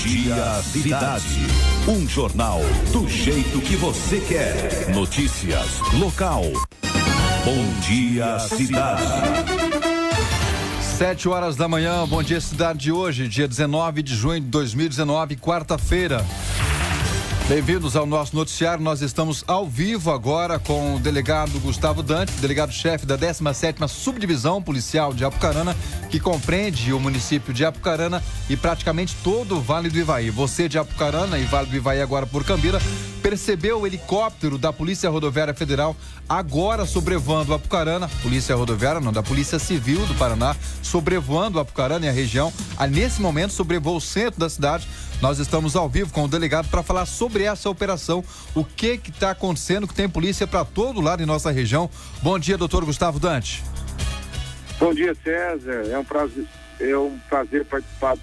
Dia Cidade. Um jornal do jeito que você quer. Notícias local. Bom Dia Cidade. 7h da manhã, Bom Dia Cidade de hoje, dia 19 de junho de 2019, quarta-feira. Bem-vindos ao nosso noticiário. Nós estamos ao vivo agora com o delegado Gustavo Dante, delegado-chefe da 17ª Subdivisão Policial de Apucarana, que compreende o município de Apucarana e praticamente todo o Vale do Ivaí. Você de Apucarana e Vale do Ivaí agora por Cambira, percebeu o helicóptero da Polícia Rodoviária Federal agora sobrevoando Apucarana, Polícia Rodoviária não, da Polícia Civil do Paraná, sobrevoando Apucarana e a região. Nesse momento sobrevoa o centro da cidade. Nós estamos ao vivo com o delegado para falar sobre essa operação, o que está acontecendo, que tem polícia para todo lado em nossa região. Bom dia, doutor Gustavo Dante. Bom dia, César. É um prazer participar.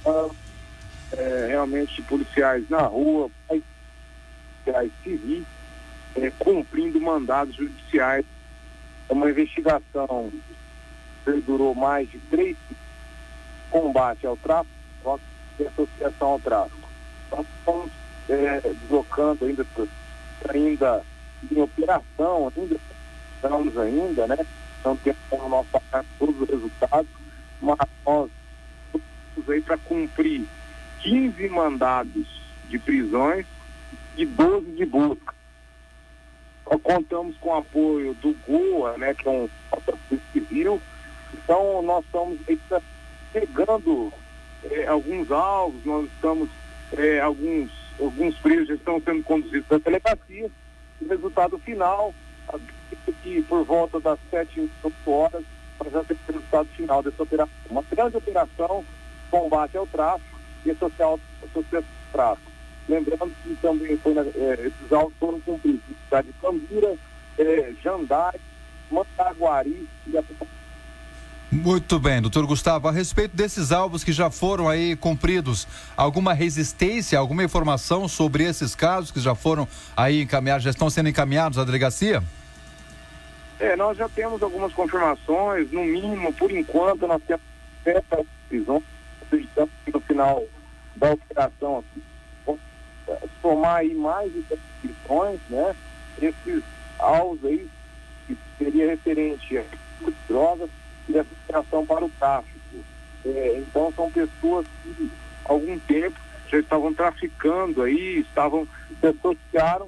Realmente policiais na rua, policiais civis, cumprindo mandados judiciais. Uma investigação que durou mais de 3 combate ao tráfico e associação ao tráfico. Nós estamos deslocando ainda em operação, estamos ainda, né? Não temos no nosso ataque todos os resultados, mas nós estamos aí para cumprir 15 mandados de prisões e 12 de busca. Nós contamos com o apoio do GOA, né, que é um Polícia Civil. Então nós estamos aí pegando alguns alvos, nós estamos, alguns presos já estão sendo conduzidos para a delegacia. O resultado final, que por volta das 7 horas, nós já temos o resultado final dessa operação. Uma grande operação, combate ao tráfico e associação ao tráfico. Lembrando que também esses alvos foram cumpridos na cidade de Cambira, Jandai, Mandaguari e Apucarana. Muito bem, doutor Gustavo, a respeito desses alvos que já foram aí cumpridos, alguma resistência, alguma informação sobre esses casos que já foram aí encaminhados, já estão sendo encaminhados à delegacia? Nós já temos algumas confirmações, no mínimo, por enquanto, nós temos 7 prisões, acreditamos que no final da operação, somar aí mais de 7 prisões, né? Esses alvos aí, que seria referente a drogas, e associação para o tráfico. Então são pessoas que há algum tempo já estavam traficando aí, se associaram.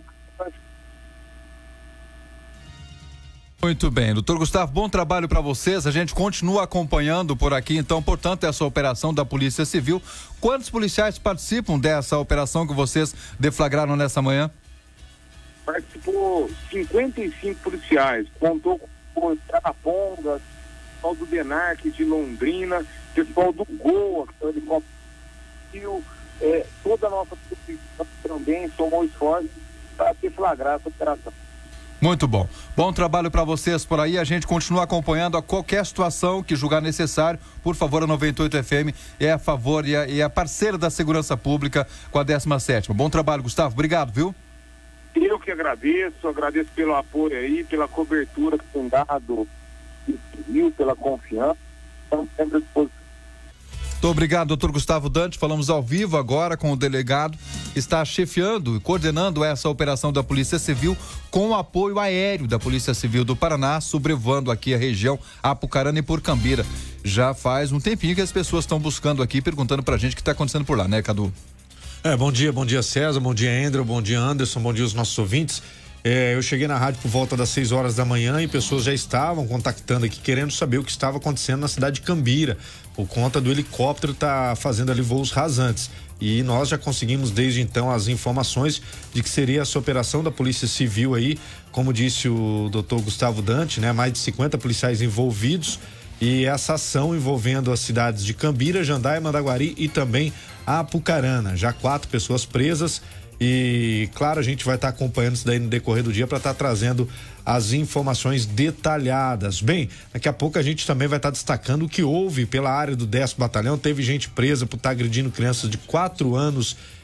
Muito bem, doutor Gustavo, bom trabalho para vocês, a gente continua acompanhando por aqui, então, portanto, essa operação da Polícia Civil. Quantos policiais participam dessa operação que vocês deflagraram nessa manhã? Participou 55 policiais, contou com Caraponga, pessoal do DENARC de Londrina, pessoal do GOA, que é o helicóptero, toda a nossa polícia também somou esforço para deflagrar essa operação. Muito bom. Bom trabalho para vocês por aí. A gente continua acompanhando a qualquer situação que julgar necessário. Por favor, a 98 FM é a favor e a parceira da segurança pública com a 17ª. Bom trabalho, Gustavo. Obrigado, viu? Eu que agradeço pelo apoio aí, pela cobertura que tem dado, pela confiança. Estamos sempre à disposição. Muito obrigado, doutor Gustavo Dante. Falamos ao vivo agora com o delegado que está chefiando e coordenando essa operação da Polícia Civil com o apoio aéreo da Polícia Civil do Paraná, sobrevoando aqui a região Apucarana e por Cambira. Já faz um tempinho que as pessoas estão buscando aqui, perguntando pra gente o que está acontecendo por lá, né, Cadu? Bom dia César, bom dia Andrew, bom dia Anderson, bom dia os nossos ouvintes. Eu cheguei na rádio por volta das 6 horas da manhã e pessoas já estavam contactando aqui, querendo saber o que estava acontecendo na cidade de Cambira, por conta do helicóptero tá fazendo ali voos rasantes. E nós já conseguimos desde então as informações de que seria essa operação da Polícia Civil aí, como disse o doutor Gustavo Dante, né? Mais de 50 policiais envolvidos, e essa ação envolvendo as cidades de Cambira, Jandai, Mandaguari e também Apucarana. Já 4 pessoas presas. E, claro, a gente vai estar acompanhando isso daí no decorrer do dia para estar trazendo as informações detalhadas. Bem, daqui a pouco a gente também vai estar destacando o que houve pela área do 10º Batalhão. Teve gente presa por estar agredindo crianças de 4 anos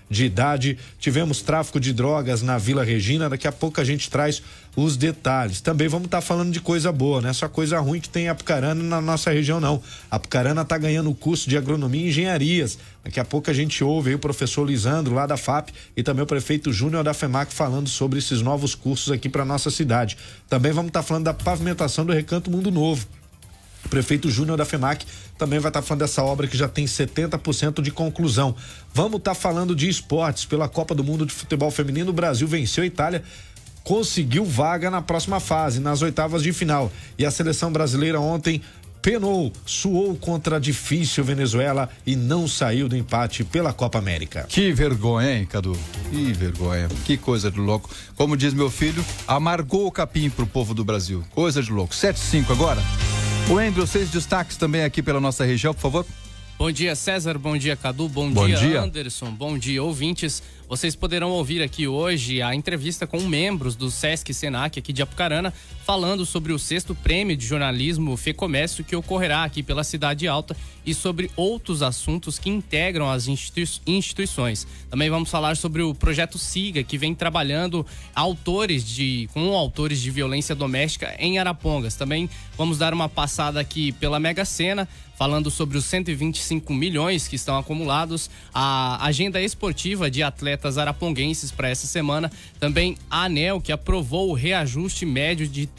de idade. Tivemos tráfico de drogas na Vila Regina, daqui a pouco a gente traz os detalhes. Também vamos estar falando de coisa boa, não é só coisa ruim que tem em Apucarana na nossa região, não. Apucarana está ganhando o curso de agronomia e engenharias. Daqui a pouco a gente ouve aí o professor Lisandro lá da FAP e também o prefeito Júnior da FEMAC falando sobre esses novos cursos aqui para nossa cidade. Também vamos estar falando da pavimentação do Recanto Mundo Novo. O prefeito Júnior da FEMAC também vai estar falando dessa obra que já tem 70% de conclusão. Vamos estar falando de esportes. Pela Copa do Mundo de Futebol Feminino, o Brasil venceu a Itália, conseguiu vaga na próxima fase, nas oitavas de final. E a seleção brasileira ontem penou, suou contra a difícil Venezuela e não saiu do empate pela Copa América. Que vergonha, hein, Cadu? Que vergonha, que coisa de louco. Como diz meu filho, amargou o capim pro povo do Brasil. Coisa de louco. 7:05 agora. O Andrew, 6 destaques também aqui pela nossa região, por favor. Bom dia, César. Bom dia, Cadu. Bom dia, Anderson. Bom dia, ouvintes. Vocês poderão ouvir aqui hoje a entrevista com membros do Sesc Senac aqui de Apucarana, falando sobre o 6º Prêmio de Jornalismo FEComércio que ocorrerá aqui pela Cidade Alta e sobre outros assuntos que integram as instituições. Também vamos falar sobre o projeto SIGA, que vem trabalhando com autores de violência doméstica em Arapongas. Também vamos dar uma passada aqui pela Mega Sena, falando sobre os 125 milhões que estão acumulados, a agenda esportiva de atletas araponguenses para essa semana, também a ANEEL, que aprovou o reajuste médio de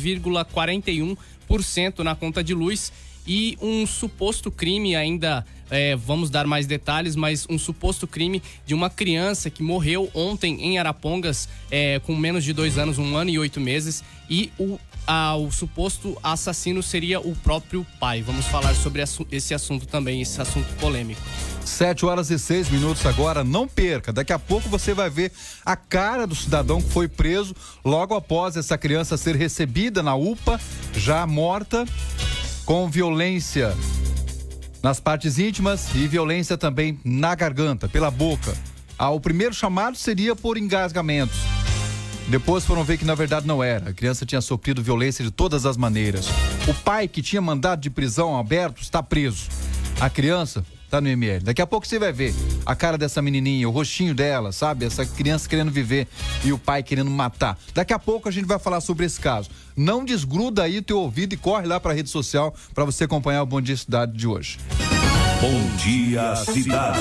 3,41% na conta de luz, e um suposto crime ainda, vamos dar mais detalhes, mas um suposto crime de uma criança que morreu ontem em Arapongas com menos de 2 anos, 1 ano e 8 meses, e o suposto assassino seria o próprio pai. Vamos falar sobre esse assunto também, esse assunto polêmico. 7:06 agora, não perca, daqui a pouco você vai ver a cara do cidadão que foi preso logo após essa criança ser recebida na UPA, já morta, com violência nas partes íntimas e violência também na garganta, pela boca. O primeiro chamado seria por engasgamentos. Depois foram ver que na verdade não era. A criança tinha sofrido violência de todas as maneiras. O pai, que tinha mandado de prisão aberto, está preso. A criança está no ML. Daqui a pouco você vai ver a cara dessa menininha, o rostinho dela, sabe? Essa criança querendo viver e o pai querendo matar. Daqui a pouco a gente vai falar sobre esse caso. Não desgruda aí o teu ouvido e corre lá para a rede social para você acompanhar o Bom Dia Cidade de hoje. Bom Dia Cidade.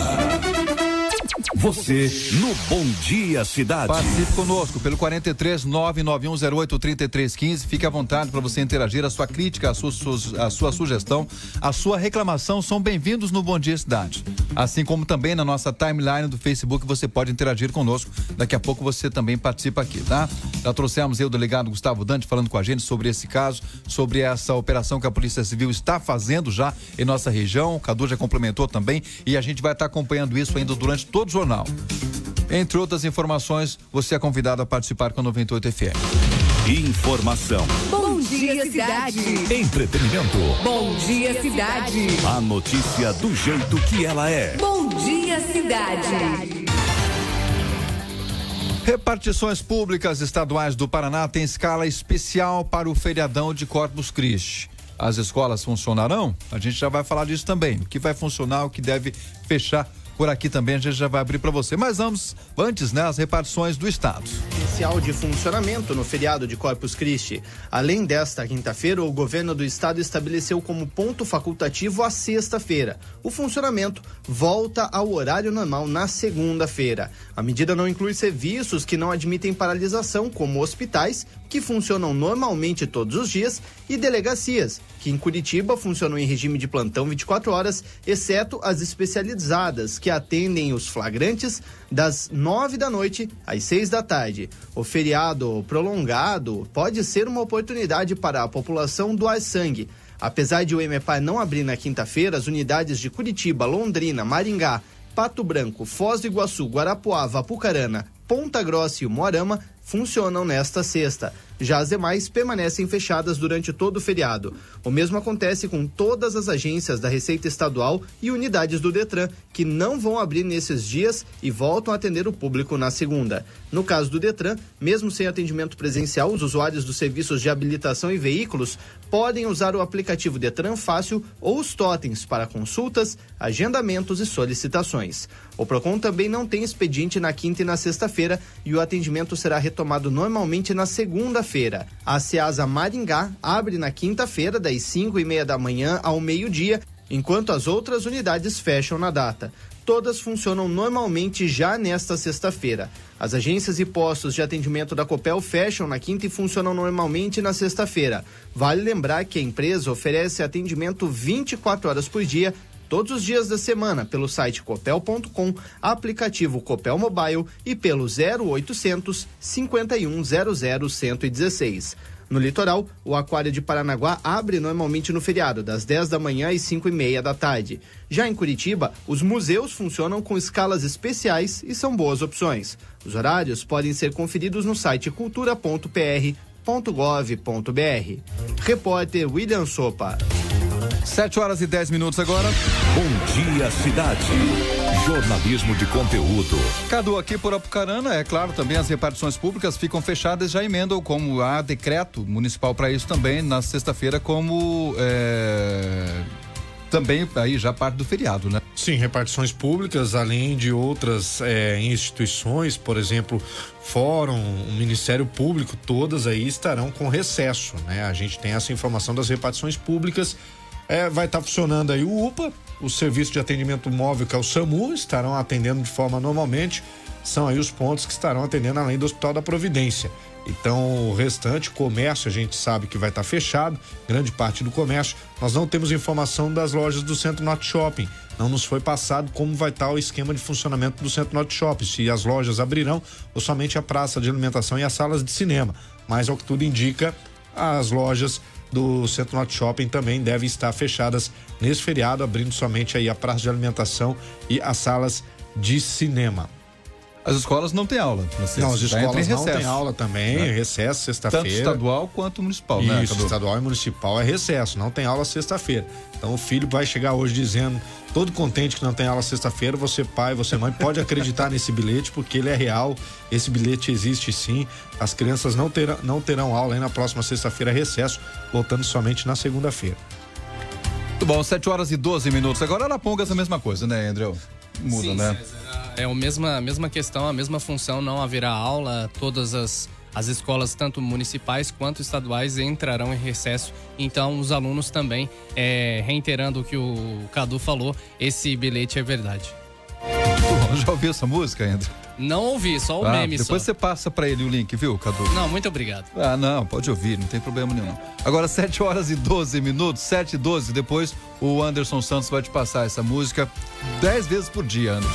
Você no Bom Dia Cidade. Participe conosco pelo 43 99108 3315. Fique à vontade para você interagir. A sua crítica, a sua sugestão, a sua reclamação são bem-vindos no Bom Dia Cidade. Assim como também na nossa timeline do Facebook você pode interagir conosco. Daqui a pouco você também participa aqui, tá? Já trouxemos aí o delegado Gustavo Dante falando com a gente sobre esse caso, sobre essa operação que a Polícia Civil está fazendo já em nossa região. O Cadu já complementou também e a gente vai estar acompanhando isso ainda durante todo o jornal. Entre outras informações, você é convidado a participar com a 98 FM. Informação. Bom dia, cidade. Entretenimento. Bom dia, cidade. A notícia do jeito que ela é. Bom dia, cidade. Repartições públicas estaduais do Paraná têm escala especial para o feriadão de Corpus Christi. As escolas funcionarão? A gente já vai falar disso também. O que vai funcionar, o que deve fechar. Por aqui também a gente já vai abrir para você. Mas vamos, antes, né, as repartições do Estado. Inicial de funcionamento no feriado de Corpus Christi. Além desta quinta-feira, o governo do estado estabeleceu como ponto facultativo a sexta-feira. O funcionamento volta ao horário normal na segunda-feira. A medida não inclui serviços que não admitem paralisação, como hospitais, que funcionam normalmente todos os dias, e delegacias, que em Curitiba funcionam em regime de plantão 24 horas, exceto as especializadas, que atendem os flagrantes das 9 da noite às 6 da tarde. O feriado prolongado pode ser uma oportunidade para a população doar sangue. Apesar de o EMEPAR não abrir na quinta-feira, as unidades de Curitiba, Londrina, Maringá, Pato Branco, Foz do Iguaçu, Guarapuava, Apucarana, Ponta Grossa e Umuarama funcionam nesta sexta. Já as demais permanecem fechadas durante todo o feriado. O mesmo acontece com todas as agências da Receita Estadual e unidades do Detran, que não vão abrir nesses dias e voltam a atender o público na segunda. No caso do Detran, mesmo sem atendimento presencial, os usuários dos serviços de habilitação e veículos podem usar o aplicativo Detran Fácil ou os totens para consultas, agendamentos e solicitações. O Procon também não tem expediente na quinta e na sexta-feira e o atendimento será retomado normalmente na segunda-feira. A Ceasa Maringá abre na quinta-feira das 5:30 da manhã ao meio-dia, enquanto as outras unidades fecham na data. Todas funcionam normalmente já nesta sexta-feira. As agências e postos de atendimento da Copel fecham na quinta e funcionam normalmente na sexta-feira. Vale lembrar que a empresa oferece atendimento 24 horas por dia, todos os dias da semana, pelo site copel.com, aplicativo Copel Mobile e pelo 0800 5100 116. No litoral, o Aquário de Paranaguá abre normalmente no feriado, das 10 da manhã às 5:30 da tarde. Já em Curitiba, os museus funcionam com escalas especiais e são boas opções. Os horários podem ser conferidos no site cultura.pr.gov.br. Repórter William Sopa. 7h10 agora. Bom dia, cidade. Jornalismo de conteúdo. Cadu, aqui por Apucarana, é claro, também as repartições públicas ficam fechadas, já emendam como há decreto municipal para isso também na sexta-feira, como também aí já parte do feriado, né? Sim, repartições públicas, além de outras instituições, por exemplo, Fórum, o Ministério Público, todas aí estarão com recesso, né? A gente tem essa informação das repartições públicas. Vai estar funcionando aí o UPA, o Serviço de Atendimento Móvel, que é o SAMU, estarão atendendo de forma normalmente. São aí os pontos que estarão atendendo além do Hospital da Providência. Então, o restante, comércio, a gente sabe que vai estar fechado, grande parte do comércio. Nós não temos informação das lojas do Centro Norte Shopping. Não nos foi passado como vai estar o esquema de funcionamento do Centro Norte Shopping, se as lojas abrirão ou somente a praça de alimentação e as salas de cinema. Mas, ao que tudo indica, as lojas do Centro Norte Shopping também devem estar fechadas nesse feriado, abrindo somente aí a praça de alimentação e as salas de cinema. As escolas não têm aula. Não, as escolas não têm aula também, recesso sexta-feira. Tanto estadual quanto municipal, isso, né? Isso, estadual e municipal é recesso, não tem aula sexta-feira. Então o filho vai chegar hoje dizendo, todo contente que não tem aula sexta-feira, você pai, você mãe, pode acreditar nesse bilhete, porque ele é real, esse bilhete existe sim. As crianças não terão aula aí na próxima sexta-feira, recesso, voltando somente na segunda-feira. Muito bom, 7h12. Agora Arapongas a mesma coisa, né, André? Muda, sim, né? É a mesma questão, a mesma função, não haverá aula, todas as escolas, tanto municipais quanto estaduais, entrarão em recesso. Então, os alunos também, reiterando o que o Cadu falou, esse bilhete é verdade. Já ouviu essa música, André? Não ouvi, só o meme. Depois você passa pra ele o link, viu, Cadu? Não, muito obrigado. Não, pode ouvir, não tem problema nenhum. Agora 7h12, 7h12, depois o Anderson Santos vai te passar essa música 10 vezes por dia, Anderson.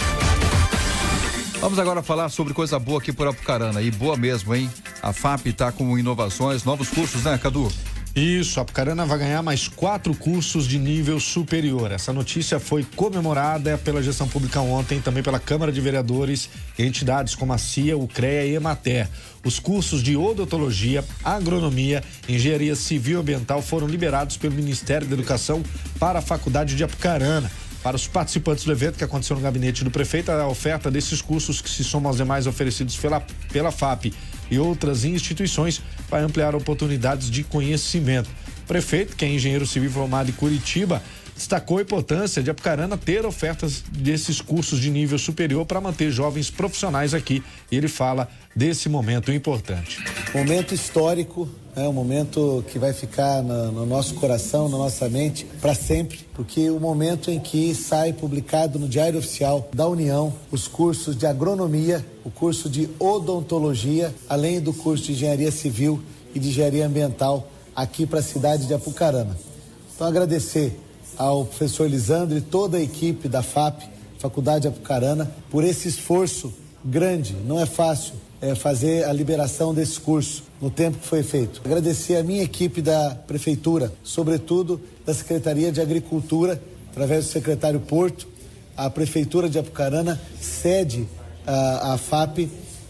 Vamos agora falar sobre coisa boa aqui por Apucarana, e boa mesmo, hein? A FAP tá com inovações, novos cursos, né, Cadu? Isso, a Apucarana vai ganhar mais 4 cursos de nível superior. Essa notícia foi comemorada pela gestão pública ontem, também pela Câmara de Vereadores e entidades como a CIA, o CREA e Emater. Os cursos de odontologia, agronomia, engenharia civil e ambiental foram liberados pelo Ministério da Educação para a Faculdade de Apucarana. Para os participantes do evento que aconteceu no gabinete do prefeito, a oferta desses cursos, que se somam aos demais oferecidos pela FAP e outras instituições, vai ampliar oportunidades de conhecimento. O prefeito, que é engenheiro civil formado em Curitiba, destacou a importância de Apucarana ter ofertas desses cursos de nível superior para manter jovens profissionais aqui. E ele fala desse momento importante. Momento histórico, um momento que vai ficar no nosso coração, na nossa mente, para sempre, porque o momento em que sai publicado no Diário Oficial da União os cursos de agronomia, o curso de odontologia, além do curso de engenharia civil e de engenharia ambiental aqui para a cidade de Apucarana. Então, agradecer ao professor Lisandro e toda a equipe da FAP, Faculdade Apucarana, por esse esforço grande. Não é fácil fazer a liberação desse curso no tempo que foi feito. Agradecer a minha equipe da Prefeitura, sobretudo da Secretaria de Agricultura, através do secretário Porto. A Prefeitura de Apucarana cede a FAP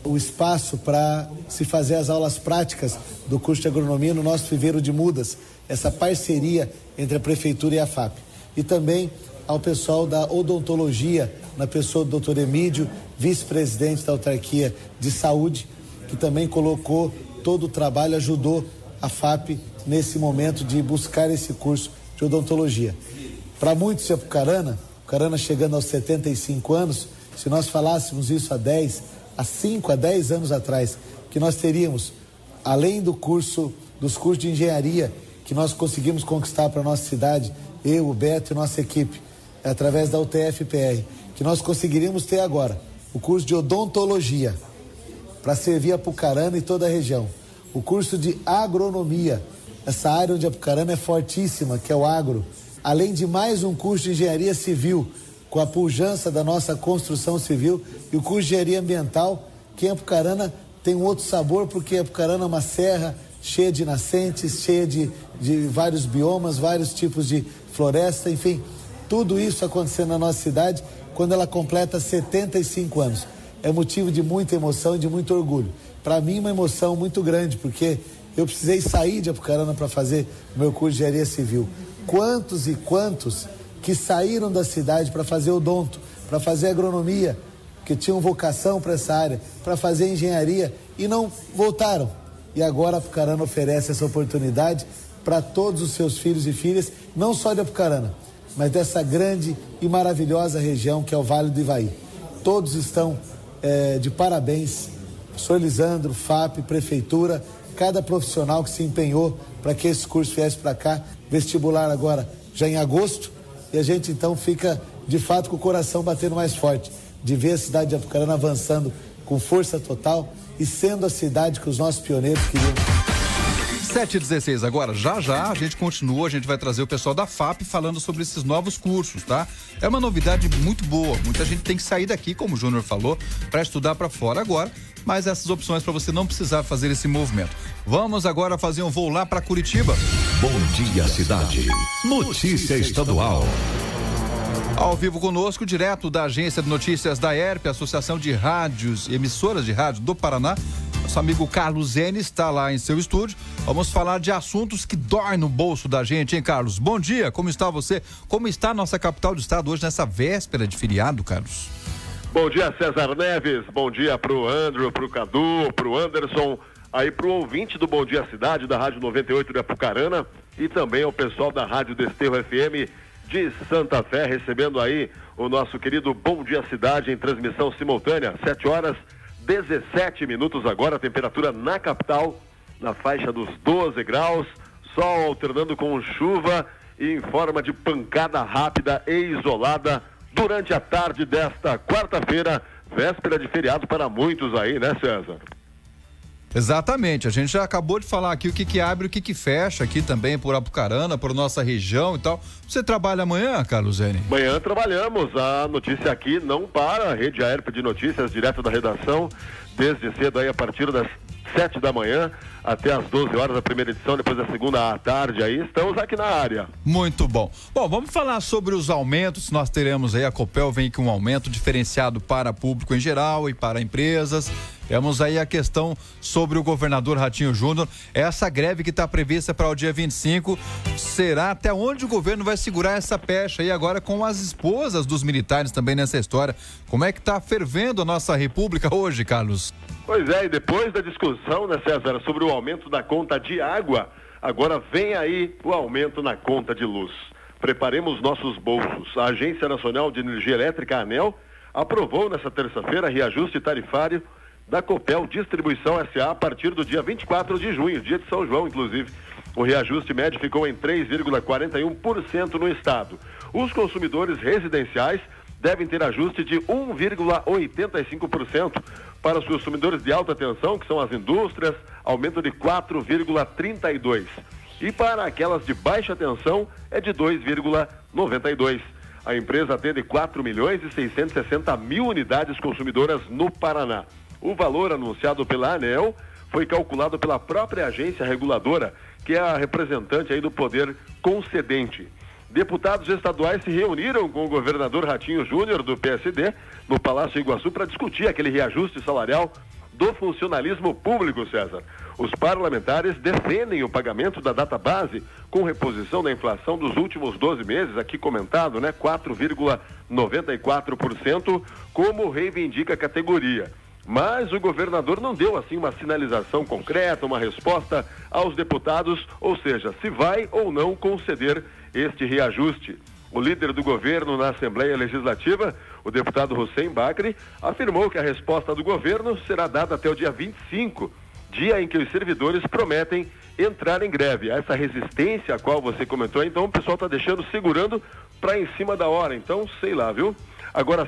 o espaço para se fazer as aulas práticas do curso de agronomia no nosso viveiro de mudas, essa parceria entre a Prefeitura e a FAP. E também ao pessoal da odontologia, na pessoa do Dr. Emídio, vice-presidente da autarquia de saúde, que também colocou todo o trabalho, ajudou a FAP nesse momento de buscar esse curso de odontologia. Para muitos de Apucarana chegando aos 75 anos, se nós falássemos isso há 5 a 10 anos atrás, que nós teríamos, além dos cursos de engenharia que nós conseguimos conquistar para a nossa cidade, eu, o Beto e nossa equipe, através da UTF-PR, que nós conseguiríamos ter agora o curso de odontologia, para servir Apucarana e toda a região. O curso de agronomia, essa área onde Apucarana é fortíssima, que é o agro, além de mais um curso de engenharia civil, com a pujança da nossa construção civil, e o curso de engenharia ambiental, que em Apucarana tem um outro sabor, porque Apucarana é uma serra cheia de nascentes, cheia de vários biomas, vários tipos de floresta, enfim, tudo isso acontecendo na nossa cidade quando ela completa 75 anos. É motivo de muita emoção e de muito orgulho. Para mim, uma emoção muito grande, porque eu precisei sair de Apucarana para fazer o meu curso de engenharia civil. Quantos e quantos que saíram da cidade para fazer odonto, para fazer agronomia, que tinham vocação para essa área, para fazer engenharia e não voltaram. E agora Apucarana oferece essa oportunidade para todos os seus filhos e filhas, não só de Apucarana, mas dessa grande e maravilhosa região que é o Vale do Ivaí. Todos estão de parabéns, professor Lisandro, FAP, Prefeitura, cada profissional que se empenhou para que esse curso viesse para cá, vestibular agora já em agosto, e a gente então fica de fato com o coração batendo mais forte, de ver a cidade de Apucarana avançando com força total e sendo a cidade que os nossos pioneiros queriam. 7h16 agora, já a gente continua, a gente vai trazer o pessoal da FAP falando sobre esses novos cursos, tá? É uma novidade muito boa, muita gente tem que sair daqui, como o Júnior falou, para estudar para fora agora, mas essas opções para você não precisar fazer esse movimento. Vamos agora fazer um voo lá para Curitiba. Bom dia, cidade. Notícia estadual. Ao vivo conosco, direto da agência de notícias da ERP, Associação de Rádios e Emissoras de Rádio do Paraná, nosso amigo Carlos Zene está lá em seu estúdio. Vamos falar de assuntos que doem no bolso da gente, hein, Carlos? Bom dia, como está você? Como está a nossa capital do estado hoje nessa véspera de feriado, Carlos? Bom dia, César Neves. Bom dia pro Andrew, pro Cadu, pro Anderson, aí pro ouvinte do Bom Dia Cidade, da Rádio 98 de Apucarana, e também ao pessoal da Rádio Desterro FM de Santa Fé, recebendo aí o nosso querido Bom Dia Cidade em transmissão simultânea, 7h17 agora, a temperatura na capital, na faixa dos 12 graus, sol alternando com chuva e em forma de pancada rápida e isolada durante a tarde desta quarta-feira, véspera de feriado para muitos aí, né, César? Exatamente, a gente já acabou de falar aqui o que abre e o que fecha aqui também por Apucarana, por nossa região e tal. Você trabalha amanhã, Carlos Zene? Amanhã trabalhamos, a notícia aqui não para, a Rede AERP de Notícias, direto da redação, desde cedo aí a partir das 7 da manhã até as 12 horas da primeira edição, depois da segunda à tarde aí, estamos aqui na área. Muito bom. Bom, vamos falar sobre os aumentos, nós teremos aí, a Copel vem com um aumento diferenciado para público em geral e para empresas. Temos aí a questão sobre o governador Ratinho Júnior, essa greve que está prevista para o dia 25, será até onde o governo vai segurar essa pecha aí agora com as esposas dos militares também nessa história? Como é que está fervendo a nossa república hoje, Carlos? Pois é, e depois da discussão, né, César, sobre o aumento da conta de água, agora vem aí o aumento na conta de luz. Preparemos nossos bolsos. A Agência Nacional de Energia Elétrica, a ANEEL, aprovou nessa terça-feira reajuste tarifário da Copel Distribuição S.A. a partir do dia 24 de junho, dia de São João, inclusive. O reajuste médio ficou em 3,41% no estado. Os consumidores residenciais devem ter ajuste de 1,85%. Para os consumidores de alta tensão, que são as indústrias, aumento de 4,32%. E para aquelas de baixa tensão, é de 2,92%. A empresa atende 4.660.000 unidades consumidoras no Paraná. O valor anunciado pela ANEEL foi calculado pela própria agência reguladora, que é a representante aí do poder concedente. Deputados estaduais se reuniram com o governador Ratinho Júnior, do PSD, no Palácio Iguaçu, para discutir aquele reajuste salarial do funcionalismo público, César. Os parlamentares defendem o pagamento da database com reposição da inflação dos últimos 12 meses, aqui comentado, né? 4,94%, como reivindica a categoria. Mas o governador não deu, assim, uma sinalização concreta, uma resposta aos deputados, ou seja, se vai ou não conceder este reajuste. O líder do governo na Assembleia Legislativa, o deputado Hussein Bakri, afirmou que a resposta do governo será dada até o dia 25, dia em que os servidores prometem entrar em greve. Essa resistência a qual você comentou, então o pessoal está deixando, segurando para em cima da hora. Então, sei lá, viu? Agora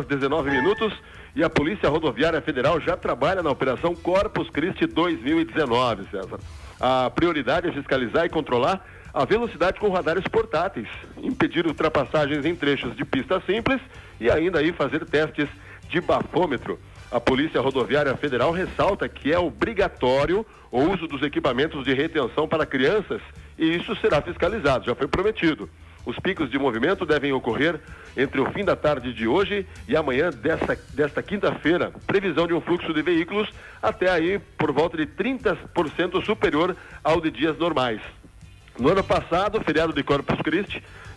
7h19 e a Polícia Rodoviária Federal já trabalha na Operação Corpus Christi 2019, César. A prioridade é fiscalizar e controlar a velocidade com radares portáteis, impedir ultrapassagens em trechos de pista simples e ainda aí fazer testes de bafômetro. A Polícia Rodoviária Federal ressalta que é obrigatório o uso dos equipamentos de retenção para crianças e isso será fiscalizado, já foi prometido. Os picos de movimento devem ocorrer entre o fim da tarde de hoje e amanhã desta quinta-feira. Previsão de um fluxo de veículos até aí por volta de 30% superior ao de dias normais. No ano passado, feriado de Corpus Christi,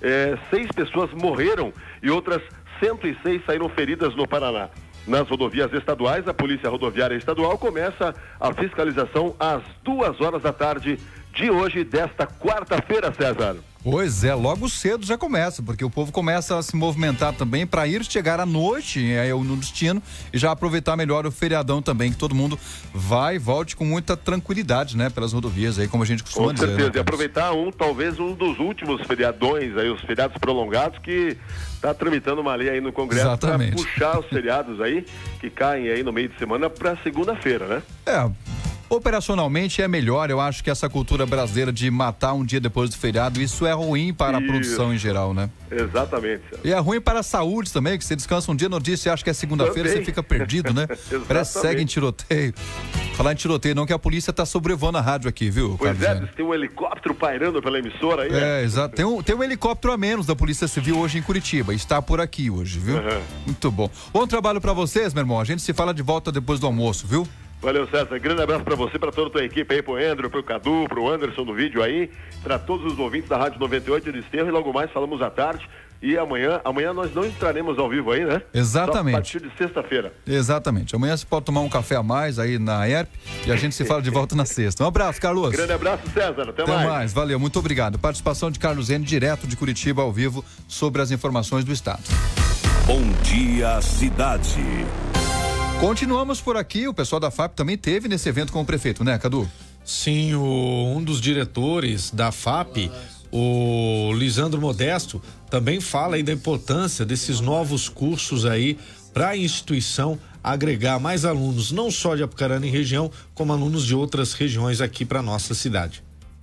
6 pessoas morreram e outras 106 saíram feridas no Paraná. Nas rodovias estaduais, a Polícia Rodoviária Estadual começa a fiscalização às 2h da tarde de hoje, desta quarta-feira, César. Pois é, logo cedo já começa, porque o povo começa a se movimentar também para chegar à noite no destino e já aproveitar melhor o feriadão também, que todo mundo vai e volte com muita tranquilidade, né, pelas rodovias aí, como a gente costuma dizer. Com certeza, né, e aproveitar talvez um dos últimos feriadões aí, os feriados prolongados, que está tramitando uma lei aí no Congresso para puxar os feriados aí, que caem aí no meio de semana para segunda-feira, né? Operacionalmente é melhor, eu acho que essa cultura brasileira de matar um dia depois do feriado, isso é ruim para a produção em geral, né? Exatamente. E é ruim para a saúde também, que você descansa um dia no dia, você acha que é segunda-feira, você fica perdido, né? Parece que segue em tiroteio. Falar em tiroteio não, que a polícia tá sobrevoando a rádio aqui, viu? Pois tem um helicóptero pairando pela emissora aí, né? Exato. Tem um helicóptero a menos da Polícia Civil hoje em Curitiba, está por aqui hoje, viu? Muito bom. Bom trabalho para vocês, meu irmão, a gente se fala de volta depois do almoço, viu? Valeu, César. Grande abraço pra você, pra toda a tua equipe aí, pro Andrew, pro Cadu, pro Anderson do vídeo aí, pra todos os ouvintes da Rádio 98 de Desterro, e logo mais falamos à tarde. E amanhã nós não entraremos ao vivo aí, né? Exatamente. Só a partir de sexta-feira. Exatamente. Amanhã você pode tomar um café a mais aí na ERP e a gente se fala de volta na sexta. Um abraço, Carlos. Grande abraço, César. Até mais. Valeu, muito obrigado. Participação de Carlos N, direto de Curitiba, ao vivo, sobre as informações do estado. Bom dia, cidade. Continuamos por aqui, o pessoal da FAP também teve nesse evento com o prefeito, né, Cadu? Sim, um dos diretores da FAP, o Lisandro Modesto, também fala aí da importância desses novos cursos aí para a instituição agregar mais alunos, não só de Apucarana e região, como alunos de outras regiões aqui para nossa cidade.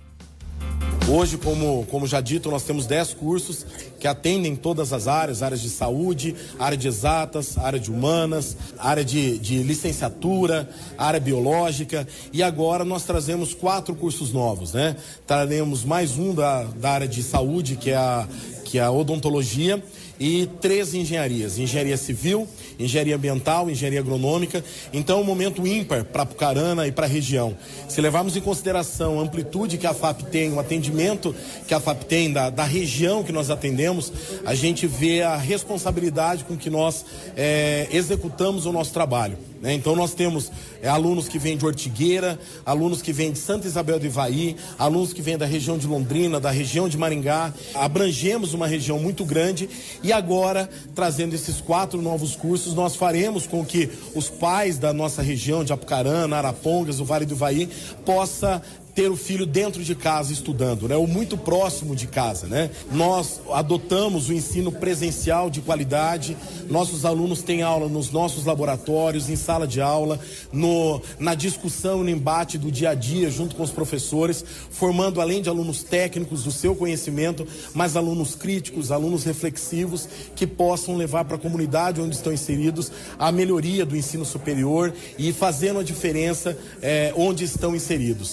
Hoje, como já dito, nós temos 10 cursos que atendem todas as áreas de saúde, área de exatas, área de humanas, área de licenciatura, área biológica, e agora nós trazemos 4 cursos novos, né? Traremos mais um da área de saúde, que é a odontologia, e 3 engenharias: engenharia civil, engenharia ambiental, engenharia agronômica. Então é um momento ímpar para Apucarana e para a região. Se levarmos em consideração a amplitude que a FAP tem, o atendimento que a FAP tem da região que nós atendemos, a gente vê a responsabilidade com que nós executamos o nosso trabalho, né? Então nós temos alunos que vêm de Ortigueira, alunos que vêm de Santa Isabel do Ivaí, alunos que vêm da região de Londrina, da região de Maringá. Abrangemos uma região muito grande e agora, trazendo esses 4 novos cursos, nós faremos com que os pais da nossa região de Apucarana, Arapongas, o Vale do Ivaí, possa ter o filho dentro de casa estudando, né? Ou muito próximo de casa, né? Nós adotamos o ensino presencial de qualidade, nossos alunos têm aula nos nossos laboratórios, em sala de aula, na discussão e no embate do dia a dia junto com os professores, formando, além de alunos técnicos do seu conhecimento, mas alunos críticos, alunos reflexivos, que possam levar para a comunidade onde estão inseridos a melhoria do ensino superior e fazendo a diferença onde estão inseridos. Esses cursos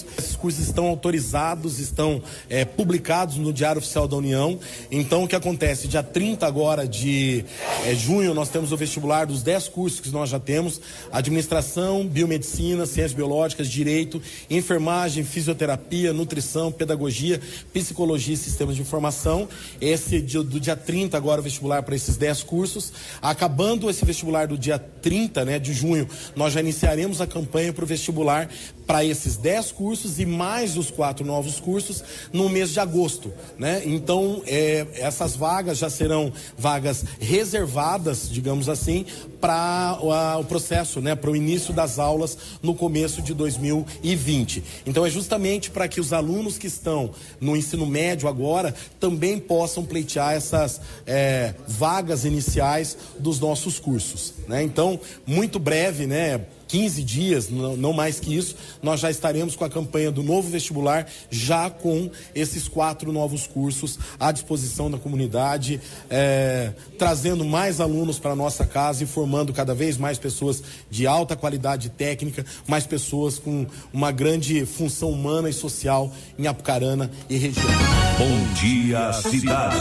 cursos estão autorizados, estão publicados no Diário Oficial da União. Então, o que acontece? Dia 30 agora de junho, nós temos o vestibular dos 10 cursos que nós já temos: administração, biomedicina, ciências biológicas, direito, enfermagem, fisioterapia, nutrição, pedagogia, psicologia e sistemas de informação. Esse do dia 30 agora o vestibular para esses 10 cursos. Acabando esse vestibular do dia 30, né, de junho, nós já iniciaremos a campanha para o vestibular para esses 10 cursos e mais os 4 novos cursos no mês de agosto, né? Então, essas vagas já serão vagas reservadas, digamos assim, para o processo, né, para o início das aulas no começo de 2020. Então, é justamente para que os alunos que estão no ensino médio agora também possam pleitear essas vagas iniciais dos nossos cursos, né? Então, muito breve, né, 15 dias, não mais que isso, nós já estaremos com a campanha do novo vestibular, já com esses 4 novos cursos à disposição da comunidade, trazendo mais alunos para a nossa casa e formando cada vez mais pessoas de alta qualidade técnica, mais pessoas com uma grande função humana e social em Apucarana e região. Bom dia, cidade.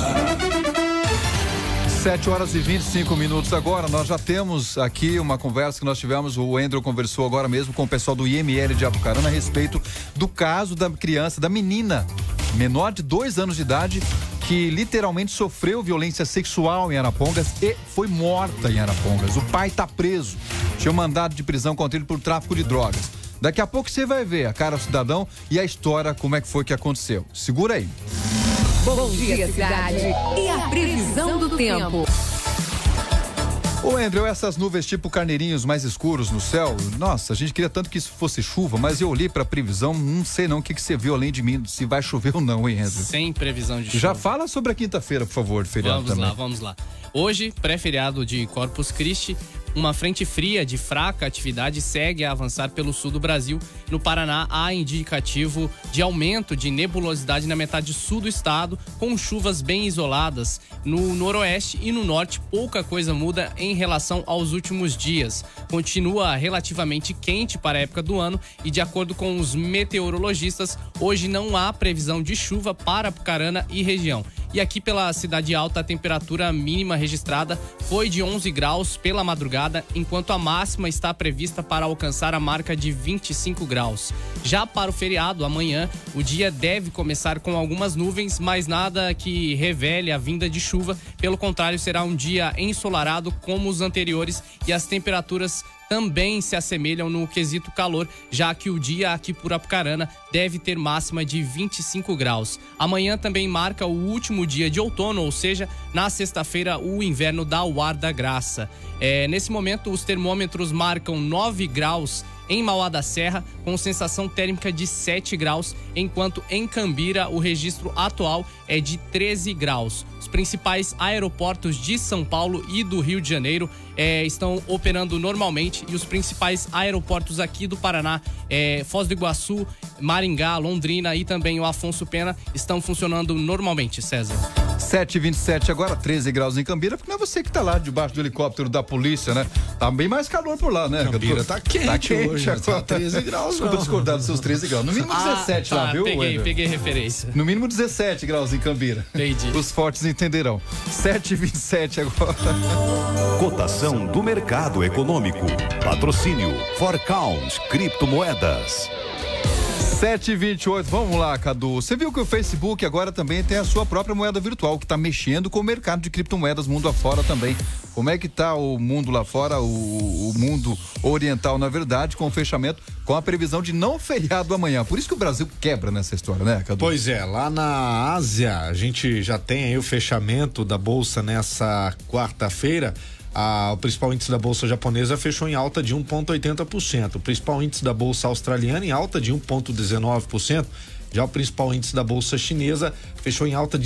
7h25 agora. Nós já temos aqui uma conversa que nós tivemos, o Andrew conversou agora mesmo com o pessoal do IML de Apucarana a respeito do caso da criança, da menina menor de 2 anos de idade, que literalmente sofreu violência sexual em Arapongas e foi morta em Arapongas. O pai está preso, tinha um mandado de prisão contra ele por tráfico de drogas. Daqui a pouco você vai ver a cara do cidadão e a história, como é que foi que aconteceu. Segura aí. Bom dia, cidade. E a previsão do tempo. Ô, Andrew, essas nuvens tipo carneirinhos mais escuros no céu, nossa, a gente queria tanto que isso fosse chuva, mas eu olhei pra previsão, não sei não o que você viu além de mim, se vai chover ou não, hein, Andrew? Sem previsão de chuva. Já fala sobre a quinta-feira, por favor, feriado também. Vamos lá. Hoje, pré-feriado de Corpus Christi, uma frente fria de fraca atividade segue a avançar pelo sul do Brasil. No Paraná, há indicativo de aumento de nebulosidade na metade sul do estado, com chuvas bem isoladas. No noroeste e no norte, pouca coisa muda em relação aos últimos dias. Continua relativamente quente para a época do ano e, de acordo com os meteorologistas, hoje não há previsão de chuva para Apucarana e região. E aqui pela Cidade Alta, a temperatura mínima registrada foi de 11 graus pela madrugada, enquanto a máxima está prevista para alcançar a marca de 25 graus. Já para o feriado, amanhã, o dia deve começar com algumas nuvens, mas nada que revele a vinda de chuva. Pelo contrário, será um dia ensolarado como os anteriores e as temperaturas também se assemelham no quesito calor, já que o dia aqui por Apucarana deve ter máxima de 25 graus. Amanhã também marca o último dia de outono, ou seja, na sexta-feira o inverno dá o ar da graça. Nesse momento, os termômetros marcam 9 graus em Mauá da Serra, com sensação térmica de 7 graus, enquanto em Cambira o registro atual é de 13 graus. Os principais aeroportos de São Paulo e do Rio de Janeiro estão operando normalmente, e os principais aeroportos aqui do Paraná, Foz do Iguaçu, Maringá, Londrina e também o Afonso Pena, estão funcionando normalmente, César. 7h27 agora, 13 graus em Cambira, porque não é você que tá lá debaixo do helicóptero da polícia, né? Tá bem mais calor por lá, né? Cambira tá quente hoje, tá 13 graus. Vou discordar dos seus 13 graus. No mínimo 17 lá, viu? Peguei referência. No mínimo 17 graus em Cambira. Entendi. Os fortes entenderão. 7h27 agora. Cotação do mercado econômico. Patrocínio Forcount Criptomoedas. 7h28, vamos lá, Cadu. Você viu que o Facebook agora também tem a sua própria moeda virtual, que está mexendo com o mercado de criptomoedas mundo afora também. Como é que tá o mundo lá fora, o mundo oriental, na verdade, com o fechamento, com a previsão de não feriado amanhã. Por isso que o Brasil quebra nessa história, né, Cadu? Pois é, lá na Ásia, a gente já tem aí o fechamento da bolsa nessa quarta-feira. O principal índice da bolsa japonesa fechou em alta de 1,80%. O principal índice da bolsa australiana em alta de 1,19%. Já o principal índice da bolsa chinesa fechou em alta de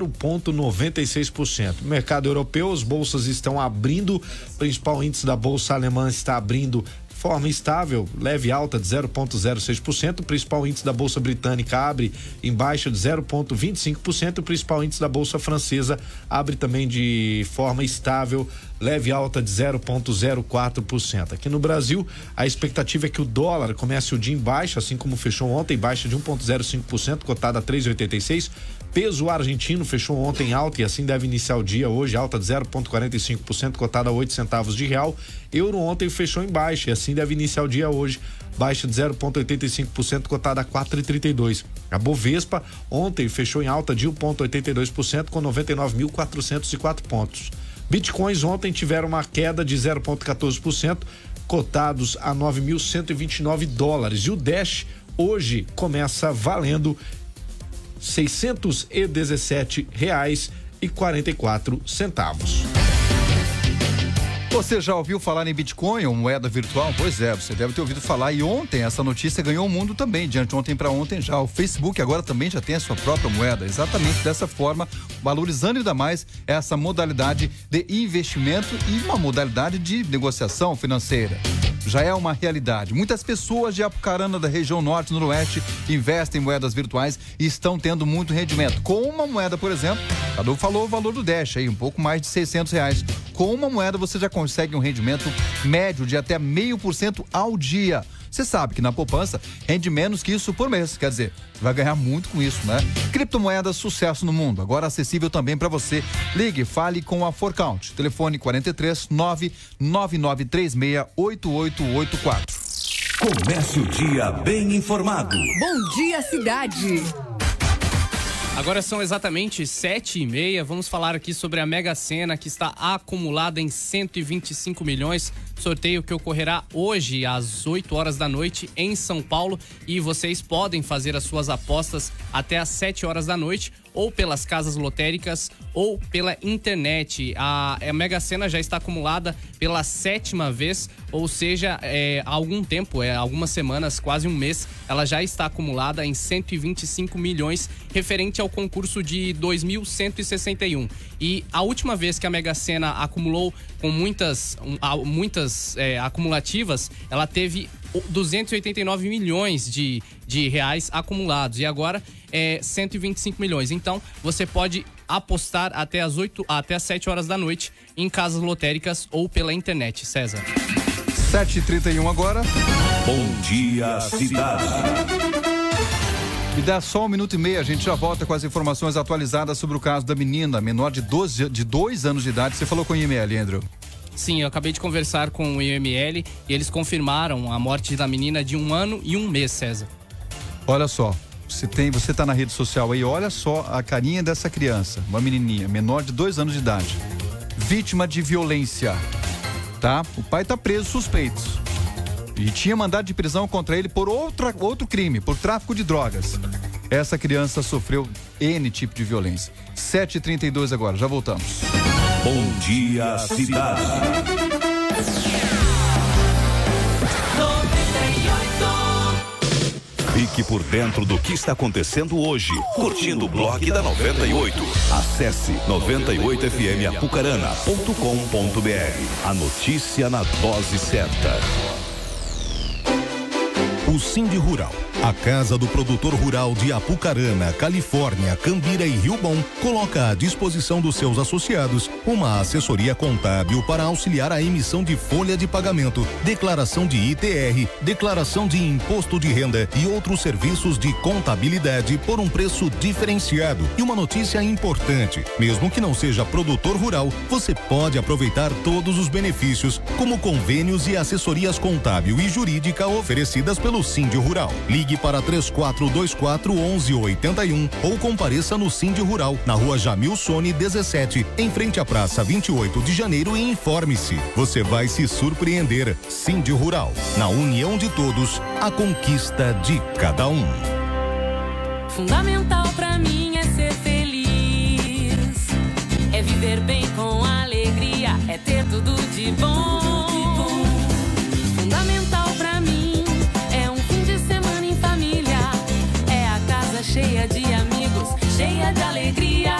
0,96%. No mercado europeu, as bolsas estão abrindo. O principal índice da bolsa alemã está abrindo de forma estável, leve alta de 0,06%. O principal índice da bolsa britânica abre em baixa de 0,25%. O principal índice da bolsa francesa abre também de forma estável, leve alta de 0,04%. Aqui no Brasil, a expectativa é que o dólar comece o dia em baixa, assim como fechou ontem, baixa de 1,05%, cotada a 3,86%. Peso argentino fechou ontem alta e assim deve iniciar o dia hoje, alta de 0,45%, cotada a 8 centavos de real. Euro ontem fechou em baixa e assim deve iniciar o dia hoje, baixa de 0,85%, cotada a 4,32. A Bovespa ontem fechou em alta de 1,82% com 99.404 pontos. Bitcoins ontem tiveram uma queda de 0,14%, cotados a 9.129 dólares. E o Dash hoje começa valendo R$617,44. Você já ouviu falar em Bitcoin ou moeda virtual? Pois é, você deve ter ouvido falar. E ontem essa notícia ganhou o mundo também. De ontem para ontem já. O Facebook agora também já tem a sua própria moeda. Exatamente dessa forma, valorizando ainda mais essa modalidade de investimento e uma modalidade de negociação financeira. Já é uma realidade. Muitas pessoas de Apucarana, da região norte e noroeste, investem em moedas virtuais e estão tendo muito rendimento. Com uma moeda, por exemplo, Cadu falou o valor do Dash aí, um pouco mais de R$600. Com uma moeda você já consegue um rendimento médio de até 0,5% ao dia. Você sabe que na poupança rende menos que isso por mês, quer dizer, você vai ganhar muito com isso, né? Criptomoedas, sucesso no mundo, agora acessível também para você. Ligue, fale com a Forcount, telefone 43 999368884. Comece o dia bem informado. Bom dia, cidade. Agora são exatamente 7h30, vamos falar aqui sobre a Mega Sena, que está acumulada em 125 milhões, sorteio que ocorrerá hoje às 8 horas da noite em São Paulo, e vocês podem fazer as suas apostas até às 7 horas da noite, ou pelas casas lotéricas ou pela internet. A Mega Sena já está acumulada pela 7ª vez, ou seja, há algum tempo, algumas semanas, quase um mês, ela já está acumulada em 125 milhões, referente ao concurso de 2161. E a última vez que a Mega Sena acumulou com muitas acumulativas, ela teve 289 milhões de reais acumulados, e agora 125 milhões. Então, você pode apostar até às 7 horas da noite em casas lotéricas ou pela internet. César. 7h31 agora. Bom dia, cidade. Me dá só 1 minuto e meio, a gente já volta com as informações atualizadas sobre o caso da menina, menor de 2 anos de idade. Você falou com o IML, Andrew? Sim, eu acabei de conversar com o IML e eles confirmaram a morte da menina de 1 ano e 1 mês, César. Olha só, você tá na rede social aí, olha só a carinha dessa criança, uma menininha, menor de 2 anos de idade, vítima de violência, tá? O pai tá preso, suspeito, e tinha mandado de prisão contra ele por outro crime, por tráfico de drogas. Essa criança sofreu N tipo de violência. 7h32 agora, já voltamos. Bom dia, cidade. Fique por dentro do que está acontecendo hoje, curtindo o blog da 98. Acesse 98fmapucarana.com.br. A notícia na dose certa. O Sindi Rural, a casa do produtor rural de Apucarana, Califórnia, Cambira e Rio Bom, coloca à disposição dos seus associados uma assessoria contábil para auxiliar a emissão de folha de pagamento, declaração de ITR, declaração de imposto de renda e outros serviços de contabilidade por um preço diferenciado. E uma notícia importante, mesmo que não seja produtor rural, você pode aproveitar todos os benefícios, como convênios e assessorias contábil e jurídica oferecidas pelo Sindi Rural. Ligue para 3424-1181 ou compareça no Sindi Rural, na rua Jamil Sone 17, em frente à Praça 28 de Janeiro, e informe-se. Você vai se surpreender. Sindi Rural, na união de todos, a conquista de cada um. Fundamental pra mim é ser feliz, é viver bem com alegria, é ter tudo de bom. Fundamental pra mim é um fim de semana em família, é a casa cheia de amigos, cheia de alegria.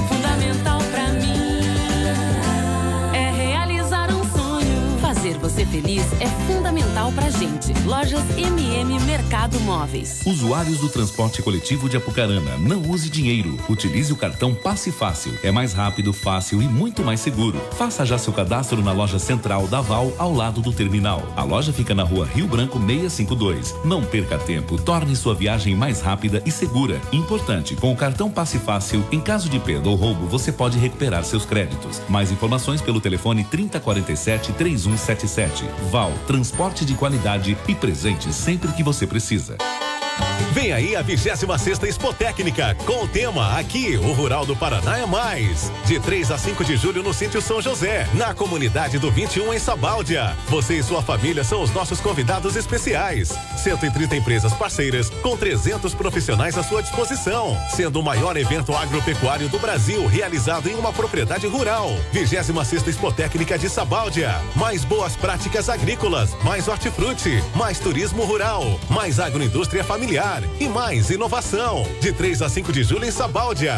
Fundamental pra mim é realizar um sonho, fazer você feliz. feliz é fundamental pra gente. Lojas MM Mercado Móveis. Usuários do transporte coletivo de Apucarana, não use dinheiro. Utilize o cartão Passe Fácil. É mais rápido, fácil e muito mais seguro. Faça já seu cadastro na loja central da Val, ao lado do terminal. A loja fica na rua Rio Branco 652. Não perca tempo, torne sua viagem mais rápida e segura. Importante, com o cartão Passe Fácil, em caso de perda ou roubo, você pode recuperar seus créditos. Mais informações pelo telefone 3047-3177. Val, transporte de qualidade e presente sempre que você precisa. Vem aí a 26ª Expotécnica, com o tema Aqui, o Rural do Paraná é Mais. De 3 a 5 de julho no Sítio São José, na comunidade do 21 em Sabáudia. Você e sua família são os nossos convidados especiais. 130 empresas parceiras, com 300 profissionais à sua disposição. Sendo o maior evento agropecuário do Brasil, realizado em uma propriedade rural. 26ª Expotécnica de Sabáudia. Mais boas práticas agrícolas, mais hortifruti, mais turismo rural, mais agroindústria familiar e mais inovação. De 3 a 5 de julho em Sabáudia.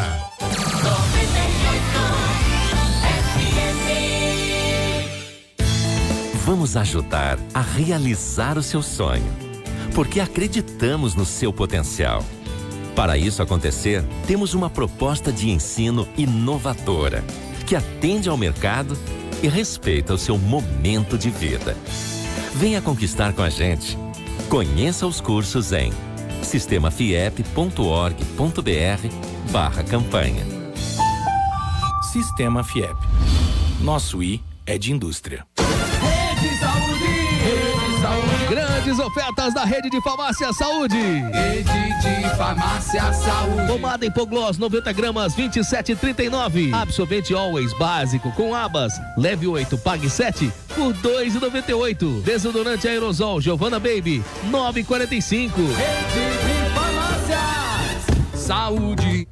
Vamos ajudar a realizar o seu sonho, porque acreditamos no seu potencial. Para isso acontecer, temos uma proposta de ensino inovadora, que atende ao mercado e respeita o seu momento de vida. Venha conquistar com a gente. Conheça os cursos em sistemafiep.org.br/campanha. Sistema Fiep. Nosso I é de indústria. Rede Saúde! Rede Saúde! Grandes ofertas da Rede de Farmácia Saúde! Rede de Farmácia Saúde! Pomada Hipogloss 90 gramas 27,39. Absorvente Always básico com abas. Leve 8, pague 7 por 2,98. Desodorante aerosol Giovanna Baby 9,45. Rede de Farmácias Saúde!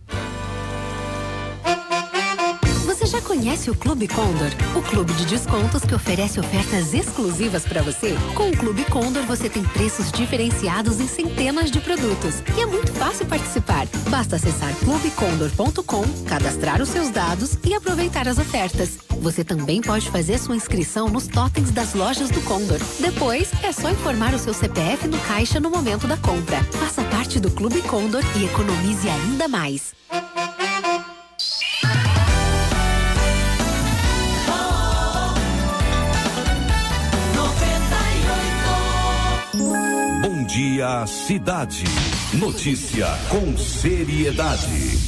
Você já conhece o Clube Condor? O clube de descontos que oferece ofertas exclusivas para você? Com o Clube Condor você tem preços diferenciados em centenas de produtos. E é muito fácil participar. Basta acessar clubecondor.com, cadastrar os seus dados e aproveitar as ofertas. Você também pode fazer sua inscrição nos totens das lojas do Condor. Depois, é só informar o seu CPF no caixa no momento da compra. Faça parte do Clube Condor e economize ainda mais. Bom dia, cidade. Notícia com seriedade.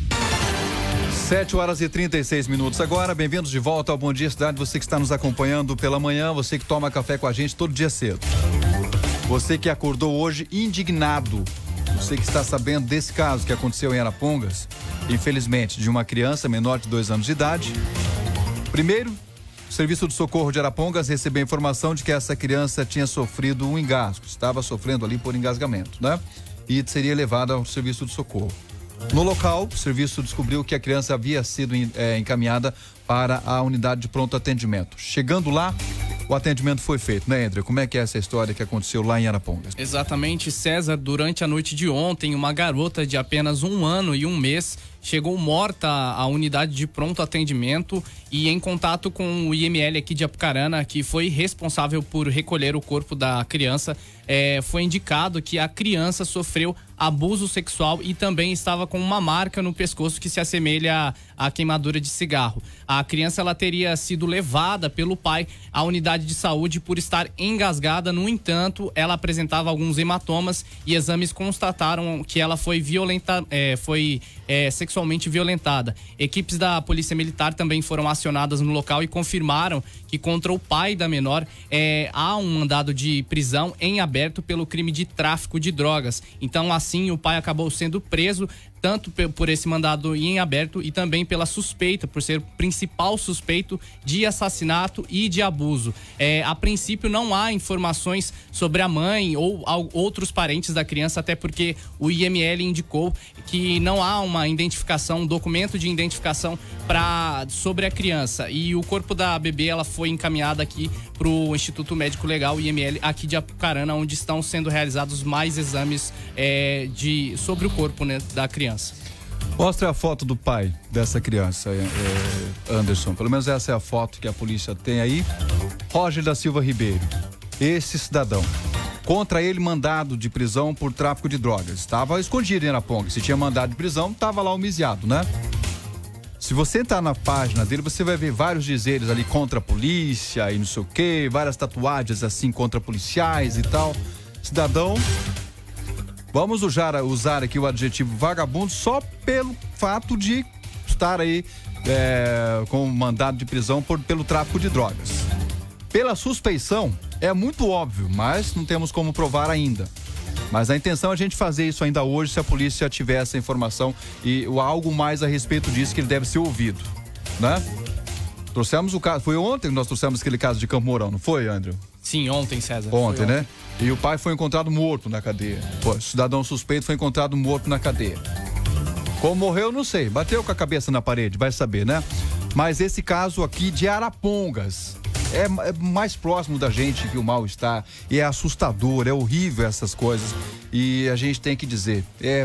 7h36 agora, bem-vindos de volta ao Bom Dia Cidade, você que está nos acompanhando pela manhã, você que toma café com a gente todo dia cedo. Você que acordou hoje indignado, você que está sabendo desse caso que aconteceu em Arapongas, infelizmente, de uma criança menor de 2 anos de idade. Primeiro, o Serviço de Socorro de Arapongas recebeu a informação de que essa criança tinha sofrido um engasgo, estava sofrendo ali por engasgamento, né? E seria levada ao Serviço de Socorro. No local, o serviço descobriu que a criança havia sido encaminhada para a unidade de pronto atendimento. Chegando lá, o atendimento foi feito, né, André? Como é que é essa história que aconteceu lá em Arapongas? Exatamente, César. Durante a noite de ontem, uma garota de apenas 1 ano e 1 mês chegou morta à unidade de pronto atendimento e em contato com o IML aqui de Apucarana, que foi responsável por recolher o corpo da criança, foi indicado que a criança sofreu abuso sexual e também estava com uma marca no pescoço que se assemelha à queimadura de cigarro. A criança ela teria sido levada pelo pai à unidade de saúde por estar engasgada. No entanto, ela apresentava alguns hematomas e exames constataram que ela foi sexualmente violentada. Equipes da Polícia Militar também foram acionadas no local e confirmaram que contra o pai da menor há um mandado de prisão em aberto pelo crime de tráfico de drogas. Então, assim, o pai acabou sendo preso tanto por esse mandado em aberto e também pela suspeita, por ser o principal suspeito de assassinato e de abuso. A princípio não há informações sobre a mãe ou outros parentes da criança, até porque o IML indicou que não há uma identificação, um documento de identificação sobre a criança. E o corpo da bebê ela foi encaminhada aqui para o Instituto Médico Legal, IML, aqui de Apucarana, onde estão sendo realizados mais exames sobre o corpo, né, da criança. Mostra a foto do pai dessa criança, Anderson. Pelo menos essa é a foto que a polícia tem aí. Roger da Silva Ribeiro. Esse cidadão. Contra ele, mandado de prisão por tráfico de drogas. Estava escondido em Arapongas. Se tinha mandado de prisão, estava lá homiziado, né? Se você entrar na página dele, você vai ver vários dizeres ali contra a polícia e não sei o quê, várias tatuagens assim contra policiais e tal. Cidadão, vamos usar aqui o adjetivo vagabundo só pelo fato de estar aí com mandado de prisão pelo tráfico de drogas. Pela suspeição, é muito óbvio, mas não temos como provar ainda. Mas a intenção é a gente fazer isso ainda hoje, se a polícia tiver essa informação e algo mais a respeito disso, que ele deve ser ouvido, né? Trouxemos o caso, foi ontem que nós trouxemos aquele caso de Campo Mourão, não foi, André? Sim, ontem, César. Ontem, né? E o pai foi encontrado morto na cadeia. O cidadão suspeito foi encontrado morto na cadeia. Como morreu, não sei. Bateu com a cabeça na parede, vai saber, né? Mas esse caso aqui de Arapongas é mais próximo da gente que o mal está. E é assustador, é horrível essas coisas. E a gente tem que dizer, é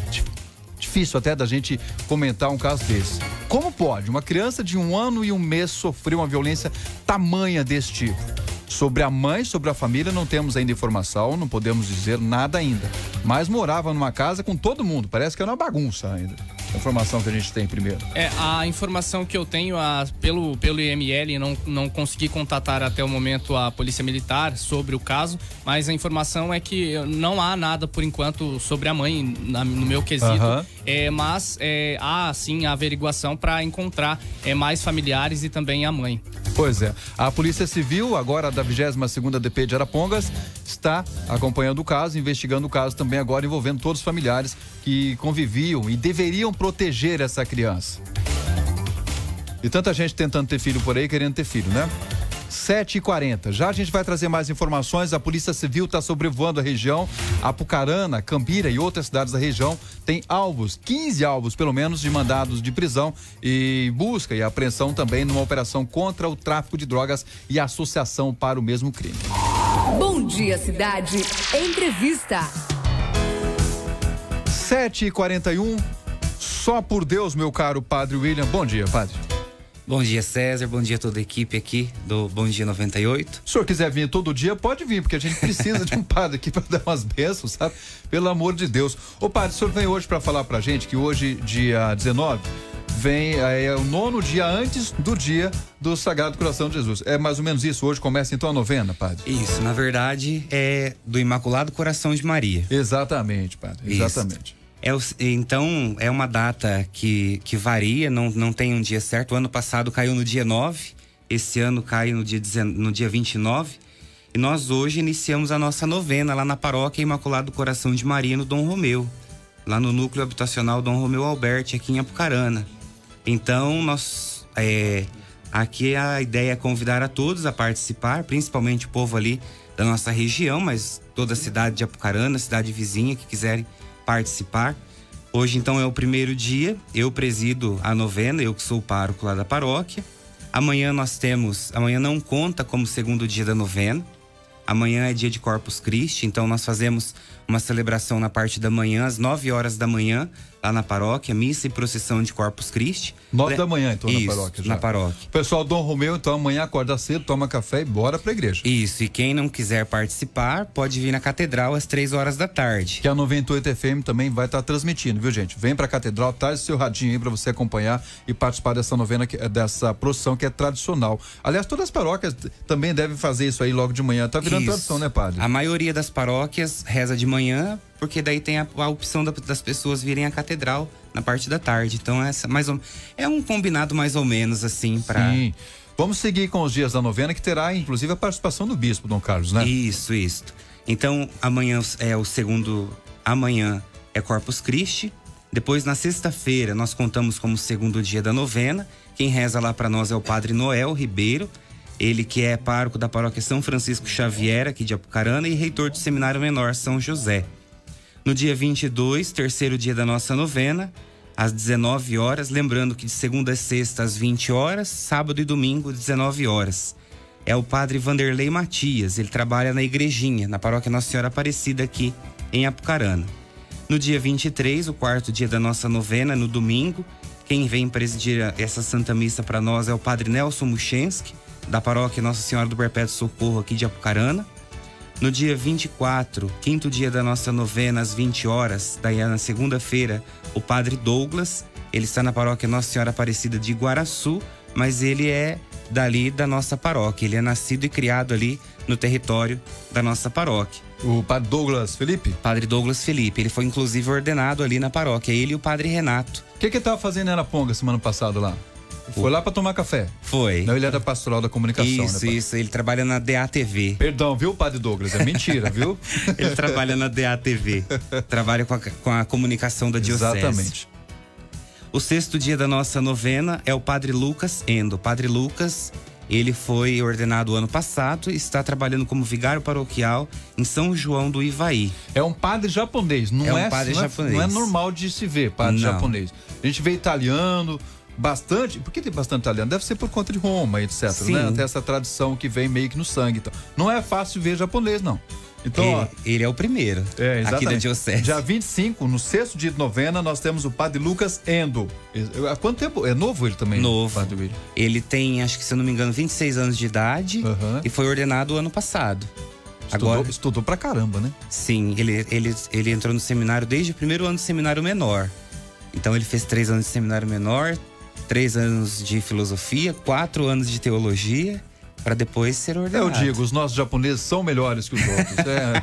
difícil até da gente comentar um caso desse. Como pode uma criança de 1 ano e 1 mês sofrer uma violência tamanha desse tipo? Sobre a mãe, sobre a família, não temos ainda informação, não podemos dizer nada ainda. Mas morava numa casa com todo mundo, parece que era uma bagunça ainda. A informação que a gente tem primeiro. A informação que eu tenho pelo IML, não consegui contatar até o momento a Polícia Militar sobre o caso, mas a informação é que não há nada por enquanto sobre a mãe no meu quesito, mas há sim a averiguação para encontrar mais familiares e também a mãe. Pois é, a Polícia Civil, agora da 22ª DP de Arapongas, está acompanhando o caso, investigando o caso também agora, envolvendo todos os familiares que conviviam e deveriam proteger essa criança. E tanta gente tentando ter filho por aí, querendo ter filho, né? 7h40. Já a gente vai trazer mais informações. A Polícia Civil está sobrevoando a região. Apucarana, Cambira e outras cidades da região tem alvos, 15 alvos pelo menos, de mandados de prisão e busca e apreensão também numa operação contra o tráfico de drogas e associação para o mesmo crime. Bom dia, cidade. Entrevista. 7h41. Só por Deus, meu caro Padre William. Bom dia, Padre. Bom dia, César. Bom dia a toda a equipe aqui do Bom Dia 98. Se o senhor quiser vir todo dia, pode vir, porque a gente precisa de um padre aqui para dar umas bênçãos, sabe? Pelo amor de Deus. Ô, padre, o senhor vem hoje para falar pra gente que hoje, dia 19, é o 9º dia antes do dia do Sagrado Coração de Jesus. É mais ou menos isso? Hoje começa então a novena, padre? Isso, na verdade, é do Imaculado Coração de Maria. Exatamente, padre. Exatamente. Isso. Então, é uma data que varia, não tem um dia certo. O ano passado caiu no dia 9, esse ano cai no dia 29. E nós hoje iniciamos a nossa novena lá na paróquia Imaculado Coração de Maria, no Dom Romeu. Lá no núcleo habitacional Dom Romeu Alberti, aqui em Apucarana. Então, aqui a ideia é convidar a todos a participar, principalmente o povo ali da nossa região, mas toda a cidade de Apucarana, cidade vizinha que quiserem participar. Hoje então é o primeiro dia, eu presido a novena, eu que sou o pároco lá da paróquia. Amanhã amanhã não conta como segundo dia da novena, amanhã é dia de Corpus Christi, então nós fazemos uma celebração na parte da manhã, às 9 horas da manhã, lá na paróquia, missa e procissão de Corpus Christi. 9 da manhã, então, isso, na paróquia já. Na paróquia. Pessoal, Dom Romeu, então, amanhã acorda cedo, toma café e bora pra igreja. Isso, e quem não quiser participar, pode vir na Catedral às 3 horas da tarde. Que a 98 FM também vai estar transmitindo, viu, gente? Vem pra Catedral, traz o seu radinho aí pra você acompanhar e participar dessa novena, dessa procissão que é tradicional. Aliás, todas as paróquias também devem fazer isso aí logo de manhã. Tá virando tradição, né, padre? A maioria das paróquias reza de manhã, porque daí tem a opção das pessoas virem à catedral na parte da tarde. Então é um combinado mais ou menos assim para. Sim. Vamos seguir com os dias da novena, que terá inclusive a participação do bispo, Dom Carlos, né? Isso. Então amanhã é o segundo. Amanhã é Corpus Christi. Depois na sexta-feira nós contamos como segundo dia da novena. Quem reza lá para nós é o Padre Noel Ribeiro. Ele que é pároco da paróquia São Francisco Xavier, aqui de Apucarana, e reitor do Seminário Menor São José. No dia 22, terceiro dia da nossa novena, às 19 horas, lembrando que de segunda a sexta às 20 horas, sábado e domingo 19 horas. É o Padre Vanderlei Matias, ele trabalha na igrejinha, na paróquia Nossa Senhora Aparecida aqui em Apucarana. No dia 23, o quarto dia da nossa novena, no domingo, quem vem presidir essa Santa Missa para nós é o Padre Nelson Muchensky, da paróquia Nossa Senhora do Perpétuo Socorro aqui de Apucarana. No dia 24, quinto dia da nossa novena, às 20 horas, daí na segunda-feira, o Padre Douglas, ele está na paróquia Nossa Senhora Aparecida de Iguaraçu, mas ele é dali da nossa paróquia, ele é nascido e criado ali no território da nossa paróquia. O Padre Douglas Felipe? Padre Douglas Felipe, ele foi inclusive ordenado ali na paróquia, ele e o Padre Renato. O que ele estava fazendo em Araponga semana passada lá? Foi lá para tomar café? Foi. Não, ele é da Pastoral da Comunicação, isso, né? Isso, ele trabalha na DATV. Perdão, viu, Padre Douglas? É mentira, viu? Ele trabalha na DATV, trabalha com a comunicação da diocese. Exatamente. O sexto dia da nossa novena é o Padre Lucas Endo. O Padre Lucas, ele foi ordenado ano passado e está trabalhando como vigário paroquial em São João do Ivaí. É um padre japonês, não é? Padre japonês. Não é normal de se ver padre japonês. A gente vê italiano, bastante. Por que tem bastante italiano? Deve ser por conta de Roma, etc. Sim. Né? Tem essa tradição que vem meio que no sangue. Então. Não é fácil ver japonês, não. Então, ele é o primeiro aqui da diocese. Dia 25, no sexto dia de novena, nós temos o Padre Lucas Endo. Há quanto tempo? É novo ele também? Novo. Padre William? Ele tem, acho que se eu não me engano, 26 anos de idade e foi ordenado ano passado. Estudou pra caramba, né? Sim, ele entrou no seminário desde o primeiro ano do seminário menor. Então ele fez 3 anos de seminário menor, 3 anos de filosofia, 4 anos de teologia, para depois ser ordenado. Eu digo, os nossos japoneses são melhores que os outros.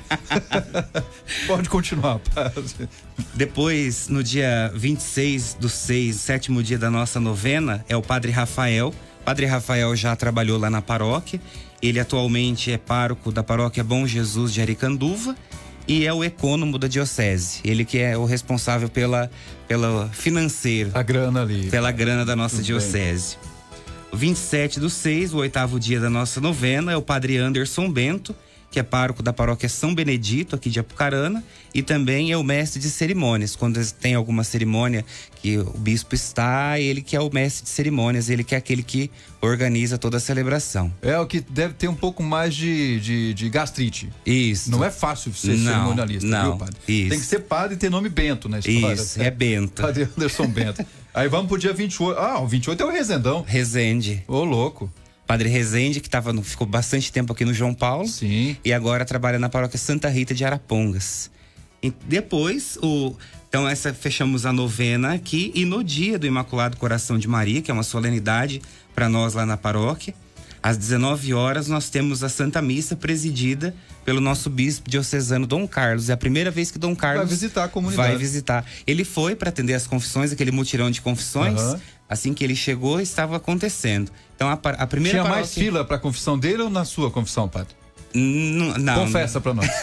Pode continuar, padre. Depois, no dia 26/6, sétimo dia da nossa novena, é o Padre Rafael. O Padre Rafael já trabalhou lá na paróquia. Ele atualmente é pároco da paróquia Bom Jesus de Aricanduva e é o ecônomo da diocese. Ele que é o responsável pela financeiro. A grana ali. Pela grana da nossa diocese. 27/6, o oitavo dia da nossa novena, é o Padre Anderson Bento, que é pároco da paróquia São Benedito, aqui de Apucarana, e também é o mestre de cerimônias. Quando tem alguma cerimônia que o bispo está, ele que é o mestre de cerimônias, ele que é aquele que organiza toda a celebração. É o que deve ter um pouco mais de gastrite. Isso. Não é fácil ser cerimonialista, viu, padre? Isso. Tem que ser padre e ter nome Bento na história. Isso, é Bento. Padre Anderson Bento. Aí vamos pro dia 28. Ah, o 28 é o Rezendão. Rezende. Ô, louco. Padre Rezende, que ficou bastante tempo aqui no João Paulo. Sim. E agora trabalha na paróquia Santa Rita de Arapongas. E depois, então fechamos a novena aqui. E no dia do Imaculado Coração de Maria, que é uma solenidade para nós lá na paróquia, às 19 horas nós temos a Santa Missa presidida pelo nosso bispo diocesano Dom Carlos. É a primeira vez que Dom Carlos vai visitar a comunidade. Vai visitar. Ele foi para atender as confissões, aquele mutirão de confissões. Assim que ele chegou, estava acontecendo. Então a primeira Tinha paróquia... mais fila para a confissão dele ou na sua confissão, padre? Não. Confessa para nós.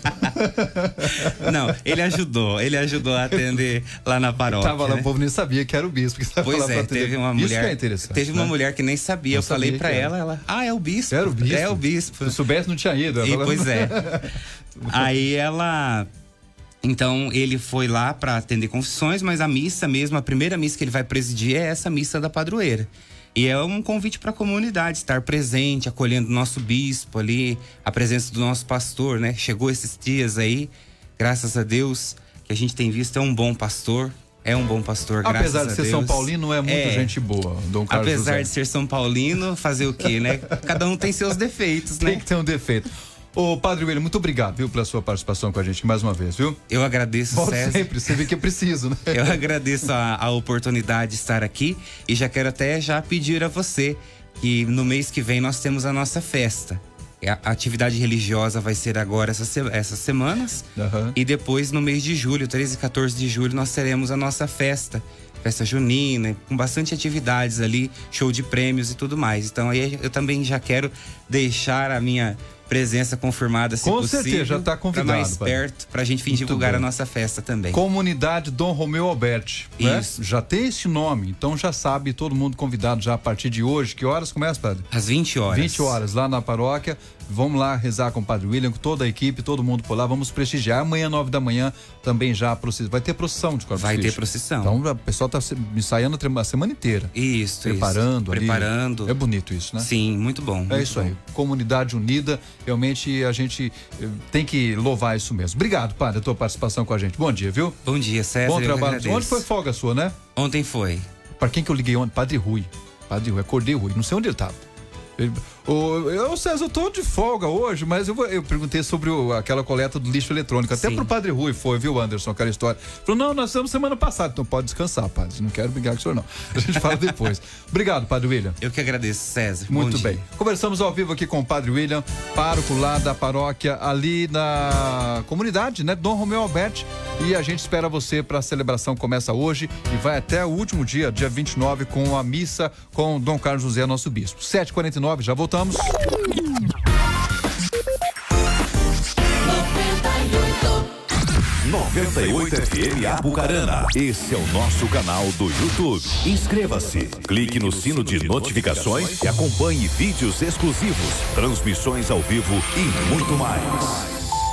Não, ele ajudou a atender lá na paróquia. Tava lá, o povo nem sabia que era o bispo que estava lá para atender. Teve uma Isso mulher, que é interessante. Teve uma mulher que nem sabia. Eu falei para ela, é o bispo. Era o bispo? É o bispo. Se soubesse, não tinha ido. Pois é. Aí então ele foi lá para atender confissões, mas a missa mesmo, a primeira missa que ele vai presidir é essa missa da padroeira. E é um convite para a comunidade estar presente, acolhendo o nosso bispo ali, a presença do nosso pastor, né? Chegou esses dias aí, graças a Deus, que a gente tem visto, é um bom pastor. É um bom pastor, graças a Deus. Apesar de ser São Paulino, é muito gente boa, Dom Carlos Apesar José. de ser São Paulino, fazer o quê, né? Cada um tem seus defeitos, né? Tem que ter um defeito. Ô, Padre William, muito obrigado, viu, pela sua participação com a gente mais uma vez, viu? Eu agradeço, César. Sempre, você vê que é preciso, né? Eu agradeço a oportunidade de estar aqui e já quero até pedir a você que no mês que vem nós temos a nossa festa. A atividade religiosa vai ser agora essas semanas e depois no mês de julho, 13 e 14 de julho, nós teremos a nossa festa junina, com bastante atividades ali, show de prêmios e tudo mais. Então aí eu também já quero deixar a minha presença confirmada, se possível. Com certeza, já está convidado. Mais perto, para a gente divulgar a nossa festa também. Comunidade Dom Romeu Alberti. Isso. Né? Já tem esse nome, então já sabe, todo mundo convidado já a partir de hoje. Que horas começa, padre? Às 20 horas. 20 horas, lá na paróquia. Vamos lá rezar com o Padre William, com toda a equipe, todo mundo por lá. Vamos prestigiar. Amanhã, 9 da manhã, também já vai ter procissão de Corpus Christi. Vai ter procissão. Então, o pessoal está ensaiando a semana inteira. Isso, preparando ali. Preparando. É bonito isso, né? Sim, muito bom. É isso aí. Comunidade unida Realmente a gente tem que louvar isso mesmo. Obrigado, padre, a tua participação com a gente. Bom dia, viu? Bom dia, César. Bom trabalho. Ontem foi folga sua, né? Ontem foi. Para quem que eu liguei ontem? Padre Rui, acordei Rui, não sei onde ele estava. César, eu tô de folga hoje, mas eu perguntei sobre aquela coleta do lixo eletrônico. Até pro Padre Rui viu, Anderson, aquela história. Falou, não, nós estamos semana passada, então pode descansar, padre. Não quero brigar com o senhor, não. A gente fala depois. Obrigado, Padre William. Eu que agradeço, César. Muito bem. Conversamos ao vivo aqui com o Padre William, pároco lá da paróquia, ali na comunidade, né? Dom Romeu Alberti. E a gente espera você para a celebração que começa hoje e vai até o último dia 29, com a missa com Dom Carlos José, nosso bispo. 7h49, já voltamos. 98 FM Apucarana. Esse é o nosso canal do YouTube. Inscreva-se, clique no sino de notificações e acompanhe vídeos exclusivos, transmissões ao vivo e muito mais.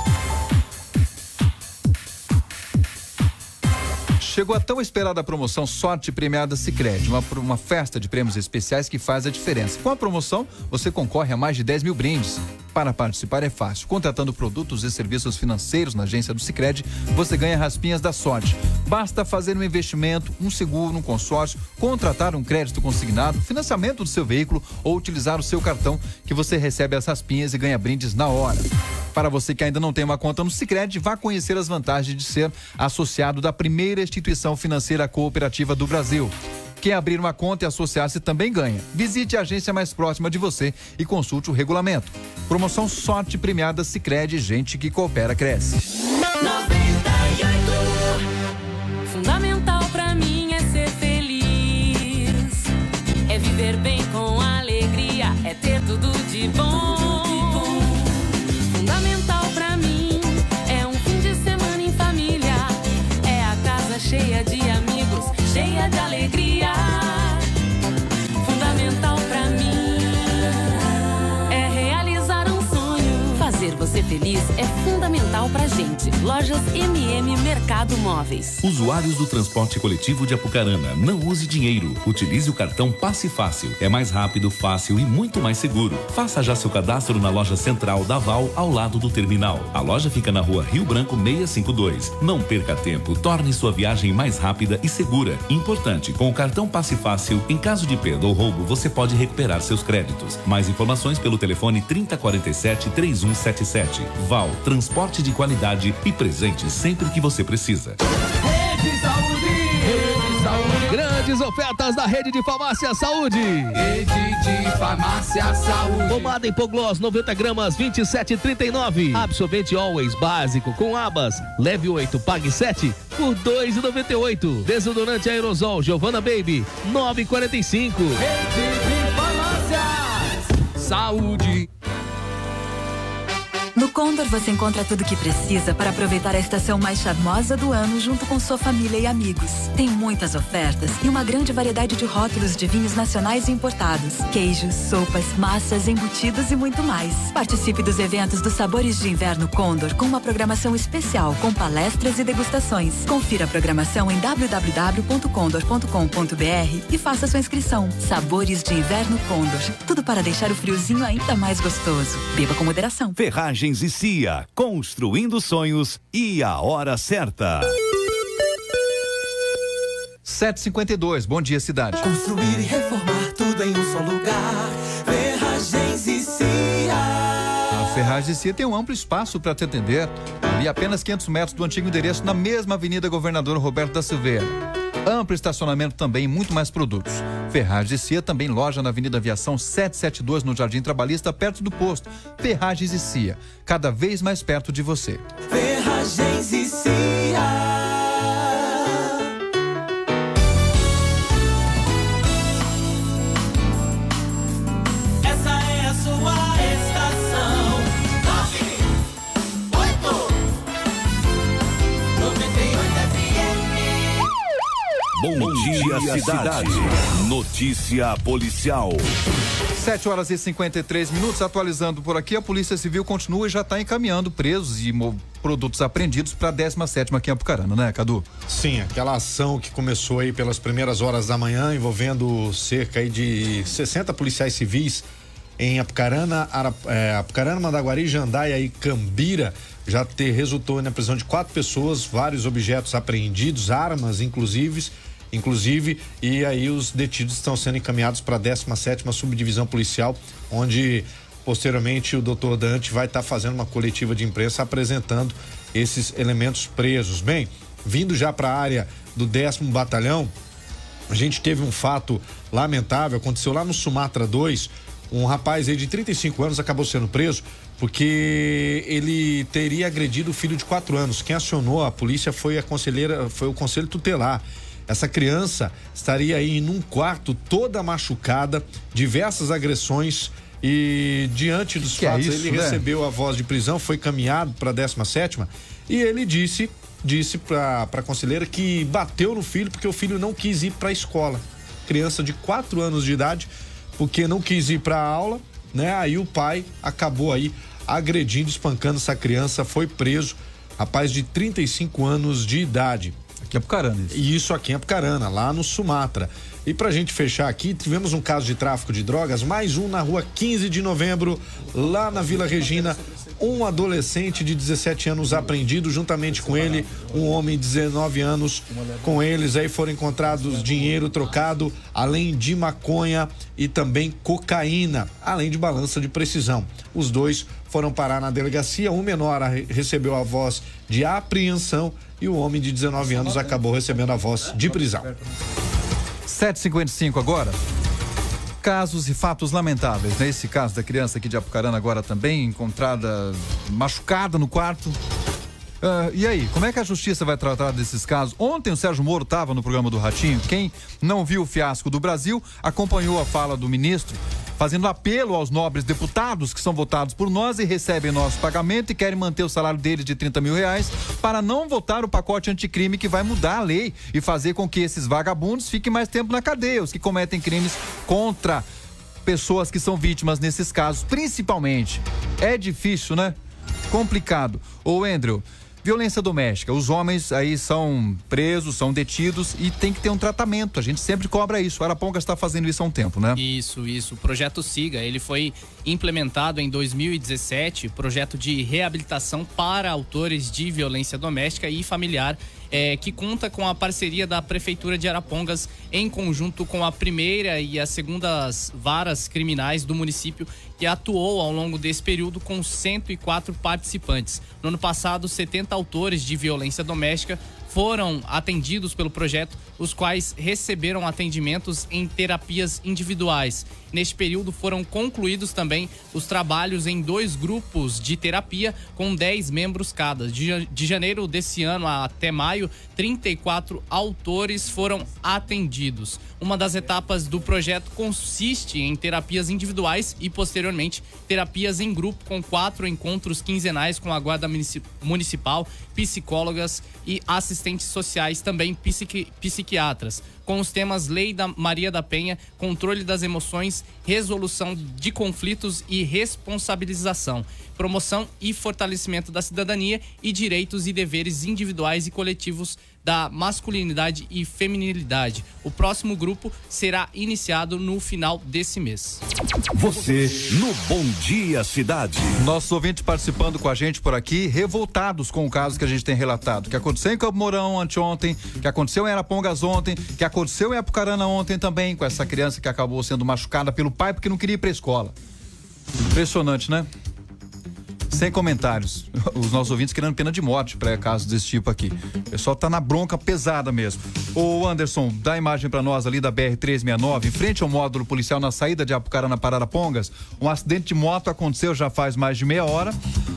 Chegou a tão esperada promoção Sorte Premiada Sicredi, uma festa de prêmios especiais que faz a diferença. Com a promoção, você concorre a mais de 10 mil brindes. Para participar é fácil. Contratando produtos e serviços financeiros na agência do Sicredi, você ganha raspinhas da sorte. Basta fazer um investimento, um seguro, um consórcio, contratar um crédito consignado, financiamento do seu veículo ou utilizar o seu cartão, que você recebe as raspinhas e ganha brindes na hora. Para você que ainda não tem uma conta no Sicredi, vá conhecer as vantagens de ser associado da primeira instituição financeira cooperativa do Brasil. Quem abrir uma conta e associar-se também ganha. Visite a agência mais próxima de você e consulte o regulamento. Promoção Sorte Premiada Sicredi, gente que coopera cresce. 98. Fundamental pra mim é ser feliz, é viver bem com alegria, é ter tudo de bom. Fundamental pra mim é um fim de semana em família, é a casa cheia de amigos, cheia de alegria. Fundamental pra mim é realizar um sonho. Fazer você feliz é fundamental pra gente. Lojas MM Mercado Móveis. Usuários do transporte coletivo de Apucarana, não use dinheiro. Utilize o cartão Passe Fácil. É mais rápido, fácil e muito mais seguro. Faça já seu cadastro na loja central da Val, ao lado do terminal. A loja fica na rua Rio Branco 652. Não perca tempo, torne sua viagem mais rápida e segura. Importante, com o cartão Passe Fácil, em caso de perda ou roubo, você pode recuperar seus créditos. Mais informações pelo telefone 3047-3177. Val, transporte de qualidade e presente sempre que você precisa. Rede Saúde, Rede Saúde. Grandes ofertas da Rede de Farmácia Saúde. Rede de Farmácia Saúde. Pomada Hipogloss 90 gramas 27,39. Absorvente Always básico com abas. Leve 8, pague 7 por 2,98. Desodorante aerosol Giovanna Baby 9,45. Rede de Farmácias Saúde. No Condor você encontra tudo o que precisa para aproveitar a estação mais charmosa do ano junto com sua família e amigos. Tem muitas ofertas e uma grande variedade de rótulos de vinhos nacionais e importados, queijos, sopas, massas, embutidos e muito mais. Participe dos eventos dos Sabores de Inverno Condor com uma programação especial com palestras e degustações. Confira a programação em www.condor.com.br e faça sua inscrição. Sabores de Inverno Condor. Tudo para deixar o friozinho ainda mais gostoso. Beba com moderação. Ferragens e Cia, construindo sonhos e a hora certa. 7h52, bom dia, cidade. Construir e reformar tudo em um só lugar. Ferragens e Cia. A Ferragens e Cia tem um amplo espaço para te atender. Ali apenas 500 metros do antigo endereço, na mesma Avenida Governador Roberto da Silveira. Amplo estacionamento também e muito mais produtos. Ferragens e Cia, também loja na Avenida Aviação 772, no Jardim Trabalhista, perto do posto. Ferragens e Cia, cada vez mais perto de você. Ferragens e Cia. Bom dia, cidade. Notícia policial. 7h53, atualizando por aqui, a Polícia Civil continua e já está encaminhando presos e produtos apreendidos para a 17ª aqui em Apucarana, né, Cadu? Sim, aquela ação que começou aí pelas primeiras horas da manhã, envolvendo cerca aí de 60 policiais civis em Apucarana, Apucarana, Mandaguari, Jandaia e Cambira já resultou na prisão de 4 pessoas, vários objetos apreendidos, armas inclusive, e aí os detidos estão sendo encaminhados para a 17ª Subdivisão Policial, onde posteriormente o doutor Dante vai estar fazendo uma coletiva de imprensa apresentando esses elementos presos. Bem, vindo já para a área do 10º Batalhão, a gente teve um fato lamentável, aconteceu lá no Sumatra 2, um rapaz aí de 35 anos acabou sendo preso porque ele teria agredido o filho de 4 anos. Quem acionou a polícia foi o conselho tutelar. Essa criança estaria aí num quarto toda machucada, diversas agressões, e diante dos fatos ele recebeu a voz de prisão, foi caminhado para a 17ª e ele disse para a conselheira que bateu no filho porque o filho não quis ir para a escola. Criança de 4 anos de idade, porque não quis ir para a aula, né? Aí o pai acabou aí agredindo, espancando essa criança, foi preso, rapaz de 35 anos de idade. Aqui é Apucarana. Isso aqui é Apucarana, lá no Sumatra. E pra gente fechar aqui, tivemos um caso de tráfico de drogas, mais um na rua 15 de novembro, lá na Vila Regina. Um adolescente de 17 anos apreendido, juntamente com ele, um homem de 19 anos. Com eles aí foram encontrados dinheiro trocado, além de maconha e também cocaína, além de balança de precisão. Os dois foram parar na delegacia, um menor recebeu a voz de apreensão e o homem de 19 anos acabou recebendo a voz de prisão. 7h55 agora. Casos e fatos lamentáveis, né? Esse caso da criança aqui de Apucarana agora também, encontrada machucada no quarto. E aí, como é que a justiça vai tratar desses casos? Ontem o Sérgio Moro estava no programa do Ratinho. Quem não viu o fiasco do Brasil acompanhou a fala do ministro, fazendo apelo aos nobres deputados que são votados por nós e recebem nosso pagamento e querem manter o salário deles de R$30 mil para não votar o pacote anticrime que vai mudar a lei e fazer com que esses vagabundos fiquem mais tempo na cadeia, os que cometem crimes contra pessoas que são vítimas nesses casos, principalmente. É difícil, né? Complicado. Ô, Andrew, violência doméstica, os homens aí são presos, são detidos e tem que ter um tratamento, a gente sempre cobra isso. O Arapongas está fazendo isso há um tempo, né? Isso, o projeto SIGA, ele foi implementado em 2017, projeto de reabilitação para autores de violência doméstica e familiar, que conta com a parceria da Prefeitura de Arapongas em conjunto com a primeira e a segunda varas criminais do município, que atuou ao longo desse período com 104 participantes. No ano passado, 70 autores de violência doméstica foram atendidos pelo projeto, os quais receberam atendimentos em terapias individuais. Neste período foram concluídos também os trabalhos em 2 grupos de terapia com 10 membros cada. De janeiro desse ano até maio, 34 autores foram atendidos. Uma das etapas do projeto consiste em terapias individuais e, posteriormente, terapias em grupo com 4 encontros quinzenais com a Guarda Municipal, psicólogas e assistentes sociais, também psiquiatras, com os temas Lei da Maria da Penha, controle das emoções, resolução de conflitos e responsabilização, promoção e fortalecimento da cidadania e direitos e deveres individuais e coletivos da masculinidade e feminilidade. O próximo grupo será iniciado no final desse mês. Você no Bom Dia Cidade. Nossos ouvintes participando com a gente por aqui, revoltados com o caso que a gente tem relatado, que aconteceu em Campo Mourão anteontem, que aconteceu em Arapongas ontem, que aconteceu em Apucarana ontem também, com essa criança que acabou sendo machucada pelo pai porque não queria ir pra escola. Impressionante, né? Sem comentários. Os nossos ouvintes querendo pena de morte para casos desse tipo aqui. O pessoal tá na bronca pesada mesmo. Ô Anderson, dá a imagem para nós ali da BR-369, em frente ao módulo policial na saída de Apucarana para Arapongas. Um acidente de moto aconteceu já faz mais de meia hora,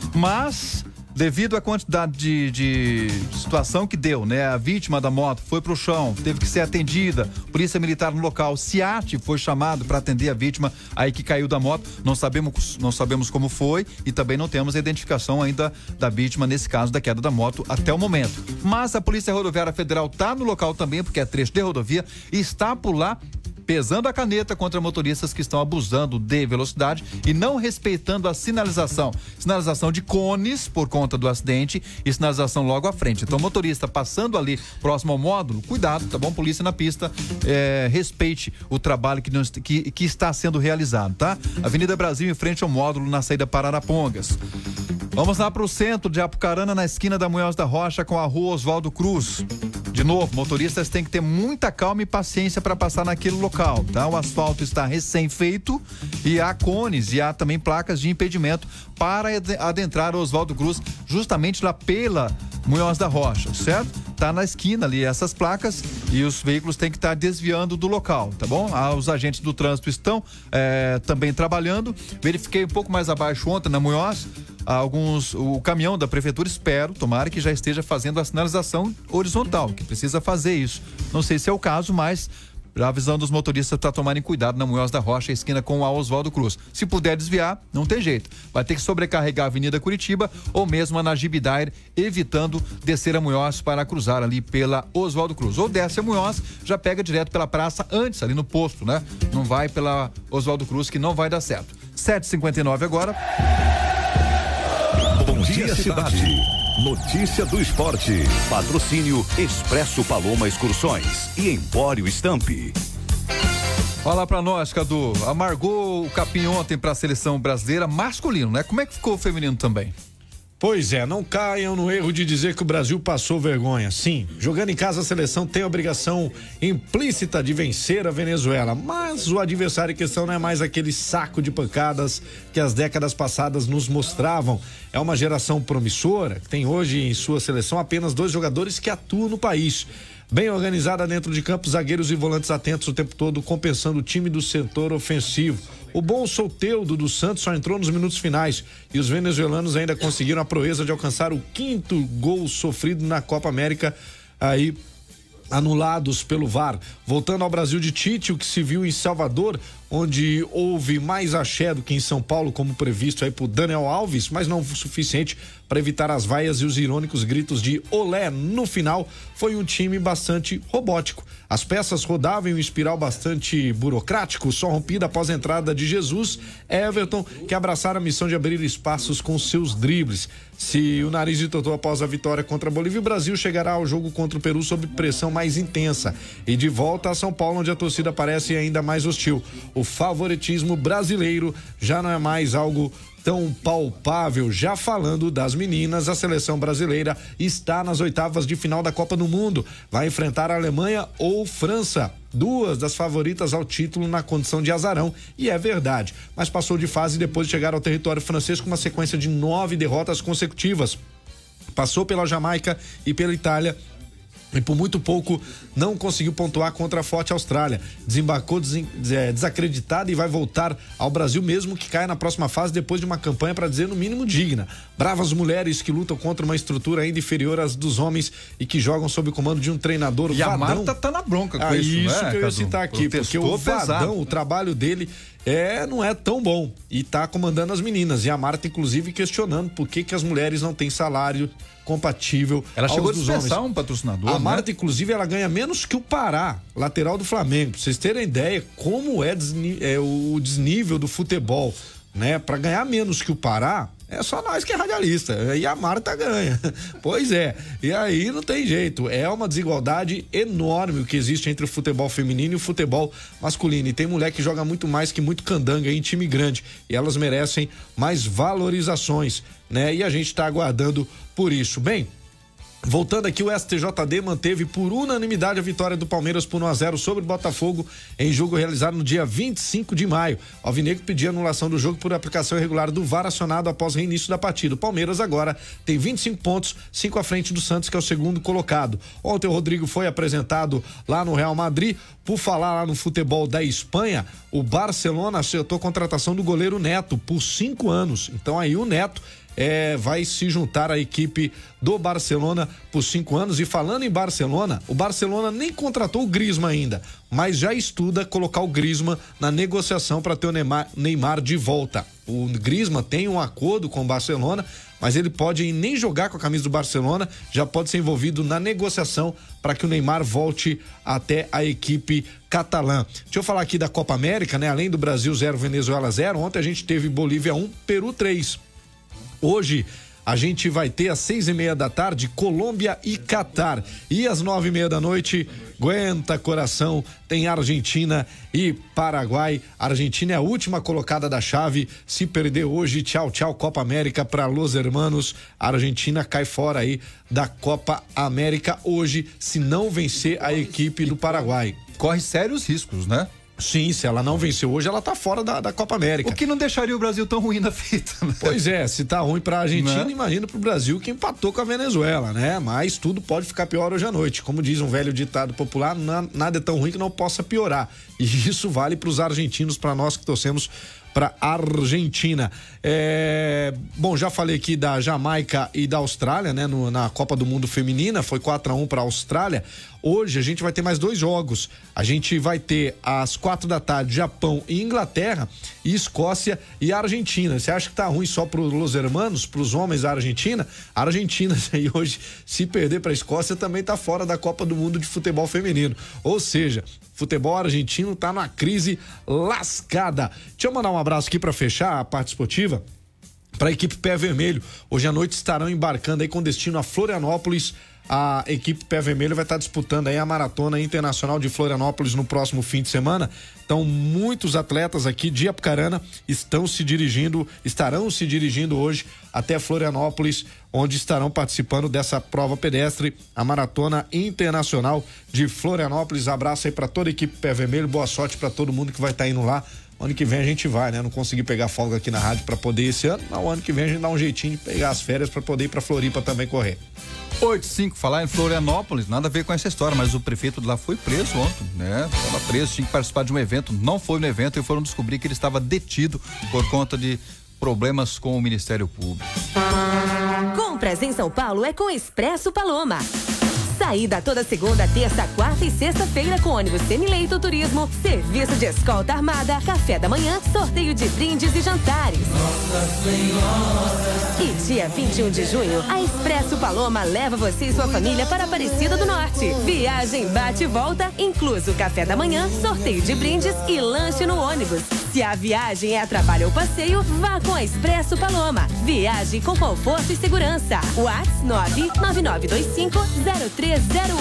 mas devido à quantidade de situação que deu, né? A vítima da moto foi pro chão, teve que ser atendida, polícia militar no local, SIAT foi chamado para atender a vítima aí que caiu da moto, não sabemos como foi e também não temos a identificação ainda da vítima nesse caso da queda da moto até o momento. Mas a Polícia Rodoviária Federal tá no local também, porque é trecho de rodovia e está por lá pesando a caneta contra motoristas que estão abusando de velocidade e não respeitando a sinalização. Sinalização de cones por conta do acidente e sinalização logo à frente. Então, motorista passando ali próximo ao módulo, cuidado, tá bom? Polícia na pista, respeite o trabalho que está sendo realizado, tá? Avenida Brasil em frente ao módulo na saída para Arapongas. Vamos lá para o centro de Apucarana, na esquina da Munhoz da Rocha com a rua Oswaldo Cruz. De novo, motoristas têm que ter muita calma e paciência para passar naquele local, tá? O asfalto está recém-feito e há cones e há também placas de impedimento para adentrar o Oswaldo Cruz, justamente lá pela Munhoz da Rocha, certo? Tá na esquina ali essas placas e os veículos têm que estar desviando do local, tá bom? Os agentes do trânsito estão também trabalhando. Verifiquei um pouco mais abaixo ontem na Munhoz, o caminhão da prefeitura, espero, tomara que já esteja fazendo a sinalização horizontal, que precisa fazer isso. Não sei se é o caso, mas já avisando os motoristas para tomarem cuidado na Munhoz da Rocha, esquina com a Oswaldo Cruz. Se puder desviar, não tem jeito. Vai ter que sobrecarregar a Avenida Curitiba ou mesmo a Najib Dair, evitando descer a Munhoz para cruzar ali pela Oswaldo Cruz. Ou desce a Munhoz, já pega direto pela praça antes, ali no posto, né? Não vai pela Oswaldo Cruz, que não vai dar certo. 7h59 agora. Bom dia, cidade. Notícia do esporte. Patrocínio Expresso Paloma Excursões e Empório Stamp. Fala pra nós, Cadu. Amargou o capim ontem pra seleção brasileira masculino, né? Como é que ficou o feminino também? Pois é, não caiam no erro de dizer que o Brasil passou vergonha. Sim, jogando em casa a seleção tem a obrigação implícita de vencer a Venezuela, mas o adversário em questão não é mais aquele saco de pancadas que as décadas passadas nos mostravam. É uma geração promissora que tem hoje em sua seleção apenas 2 jogadores que atuam no país. Bem organizada dentro de campo, zagueiros e volantes atentos o tempo todo, compensando o time do setor ofensivo. O bom Soteldo do Santos só entrou nos minutos finais e os venezuelanos ainda conseguiram a proeza de alcançar o 5º gol sofrido na Copa América, aí anulados pelo VAR. Voltando ao Brasil de Tite, o que se viu em Salvador, onde houve mais axé do que em São Paulo, como previsto aí por Daniel Alves, mas não o suficiente para evitar as vaias e os irônicos gritos de olé no final. Foi um time bastante robótico. As peças rodavam em um espiral bastante burocrático, só rompida após a entrada de Jesus, Everton, que abraçaram a missão de abrir espaços com seus dribles. Se o nariz entortou após a vitória contra a Bolívia, o Brasil chegará ao jogo contra o Peru sob pressão mais intensa e de volta a São Paulo, onde a torcida parece ainda mais hostil. O favoritismo brasileiro já não é mais algo tão palpável. Já falando das meninas, a seleção brasileira está nas oitavas de final da Copa do Mundo. Vai enfrentar a Alemanha ou França, 2 das favoritas ao título na condição de azarão, e é verdade, mas passou de fase depois de chegar ao território francês com uma sequência de 9 derrotas consecutivas. Passou pela Jamaica e pela Itália e por muito pouco não conseguiu pontuar contra a forte Austrália. Desembarcou desacreditada e vai voltar ao Brasil mesmo que caia na próxima fase depois de uma campanha, para dizer no mínimo, digna. Bravas mulheres que lutam contra uma estrutura ainda inferior às dos homens e que jogam sob o comando de um treinador vadão. E a Marta tá na bronca com isso, né, que eu ia citar aqui, porque o vadão, o trabalho dele não é tão bom e tá comandando as meninas. E a Marta, inclusive, questionando por que as mulheres não têm salário compatível. Ela chegou a dispensar homens. Um patrocinador. A Marta, inclusive, ela ganha menos que o Pará, lateral do Flamengo. Pra vocês terem ideia como é o desnível do futebol, né? Pra ganhar menos que o Pará, é só nós que é radialista. E a Marta ganha. Pois é. E aí não tem jeito. É uma desigualdade enorme o que existe entre o futebol feminino e o futebol masculino. E tem mulher que joga muito mais que muito candanga em time grande. E elas merecem mais valorizações, né? E a gente tá aguardando por isso. Bem, voltando aqui, o STJD manteve por unanimidade a vitória do Palmeiras por 1-0 sobre o Botafogo em jogo realizado no dia 25 de maio. O alvinegro pediu anulação do jogo por aplicação irregular do VAR acionado após o reinício da partida. O Palmeiras agora tem 25 pontos, 5 à frente do Santos, que é o segundo colocado. Ontem o Rodrigo foi apresentado lá no Real Madrid. Por falar lá no futebol da Espanha, o Barcelona acertou a contratação do goleiro Neto por 5 anos. Então aí o Neto vai se juntar à equipe do Barcelona por 5 anos. E falando em Barcelona, o Barcelona nem contratou o Griezmann ainda, mas já estuda colocar o Griezmann na negociação para ter o Neymar de volta. O Griezmann tem um acordo com o Barcelona, mas ele pode nem jogar com a camisa do Barcelona, já pode ser envolvido na negociação para que o Neymar volte até a equipe catalã. Deixa eu falar aqui da Copa América, né? Além do Brasil 0, Venezuela 0, ontem a gente teve Bolívia 1, Peru 3. Hoje a gente vai ter às 6:30 da tarde Colômbia e Catar. E às 9:30 da noite, aguenta coração, tem Argentina e Paraguai. A Argentina é a última colocada da chave. Se perder hoje, tchau, tchau, Copa América para Los Hermanos. A Argentina cai fora aí da Copa América hoje, se não vencer a equipe do Paraguai. Corre sérios riscos, né? Sim, se ela não venceu hoje, ela tá fora da Copa América. O que não deixaria o Brasil tão ruim na fita, né? Pois é, se tá ruim pra Argentina, imagina pro Brasil que empatou com a Venezuela, né? Mas tudo pode ficar pior hoje à noite. Como diz um velho ditado popular, nada é tão ruim que não possa piorar. E isso vale pros argentinos, pra nós que torcemos para Argentina. Bom, já falei aqui da Jamaica e da Austrália, né? Na Copa do Mundo Feminina, foi 4-1 para a Austrália. Hoje a gente vai ter mais 2 jogos. A gente vai ter às 4 da tarde Japão e Inglaterra, e Escócia e Argentina. Você acha que tá ruim só pros Los Hermanos, pros homens da Argentina? A Argentina aí hoje, se perder para a Escócia, também tá fora da Copa do Mundo de futebol feminino. Ou seja, futebol argentino tá numa crise lascada. Deixa eu mandar um abraço aqui para fechar a parte esportiva para a equipe Pé Vermelho. Hoje à noite estarão embarcando aí com destino a Florianópolis. A equipe Pé Vermelho vai estar disputando aí a Maratona Internacional de Florianópolis no próximo fim de semana. Então, muitos atletas aqui de Apucarana estarão se dirigindo hoje até Florianópolis, onde estarão participando dessa prova pedestre, a Maratona Internacional de Florianópolis. Abraço aí para toda a equipe Pé Vermelho, boa sorte para todo mundo que vai estar indo lá. Ano que vem a gente vai, né? Não consegui pegar folga aqui na rádio para poder ir esse ano, mas o ano que vem a gente dá um jeitinho de pegar as férias para poder ir para Floripa também correr. 8:05, falar em Florianópolis, nada a ver com essa história, mas o prefeito de lá foi preso ontem, né? Estava preso, tinha que participar de um evento, não foi no evento e foram descobrir que ele estava detido por conta de problemas com o Ministério Público. Compras em São Paulo é com Expresso Paloma. Saída toda segunda, terça, quarta e sexta-feira com ônibus Semileito Turismo, serviço de escolta armada, café da manhã, sorteio de brindes e jantares. Nossa Senhora. E dia 21 de junho, a Expresso Paloma leva você e sua família para Aparecida do Norte. Viagem bate e volta, incluso café da manhã, sorteio de brindes e lanche no ônibus. Se a viagem é a trabalho ou passeio, vá com a Expresso Paloma. Viaje com conforto e segurança. WhatsApp 999250308.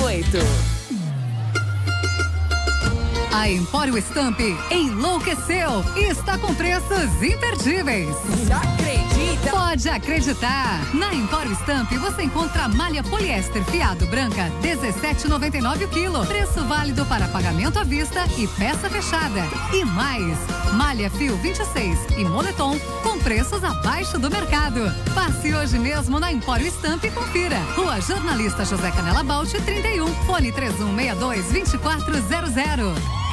A Empório Stamp enlouqueceu e está com preços imperdíveis. Já acredita? Pode acreditar! Na Empório Stamp você encontra malha poliéster fiado branca, R$17,99 o quilo. Preço válido para pagamento à vista e peça fechada. E mais, malha fio 26 e moletom com preços abaixo do mercado. Passe hoje mesmo na Empório Stamp e confira. Rua Jornalista José Canela Balti 31, fone 3162-2400.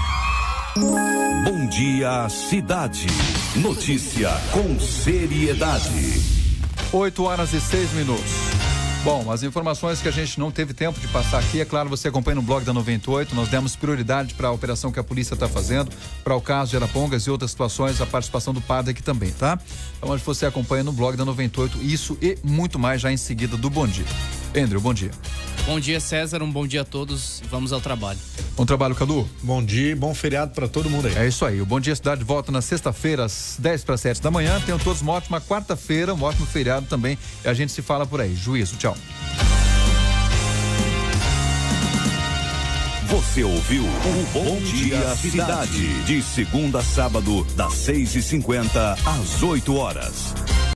Bom dia, cidade. Notícia com seriedade. 8h06. Bom, as informações que a gente não teve tempo de passar aqui, é claro, você acompanha no blog da 98, nós demos prioridade para a operação que a polícia está fazendo, para o caso de Arapongas e outras situações, a participação do padre aqui também, tá? Então, onde você acompanha no blog da 98, isso e muito mais já em seguida do Bom Dia. Andrew, bom dia. Bom dia, César, um bom dia a todos, vamos ao trabalho. Bom trabalho, Cadu. Bom dia e bom feriado para todo mundo aí. É isso aí, o Bom Dia Cidade volta na sexta-feira às 6:50 da manhã. Tenham todos uma ótima quarta-feira, um ótimo feriado também, e a gente se fala por aí. Juízo, tchau. Você ouviu o Bom Dia Cidade, de segunda a sábado, das 6:50 às 8 horas.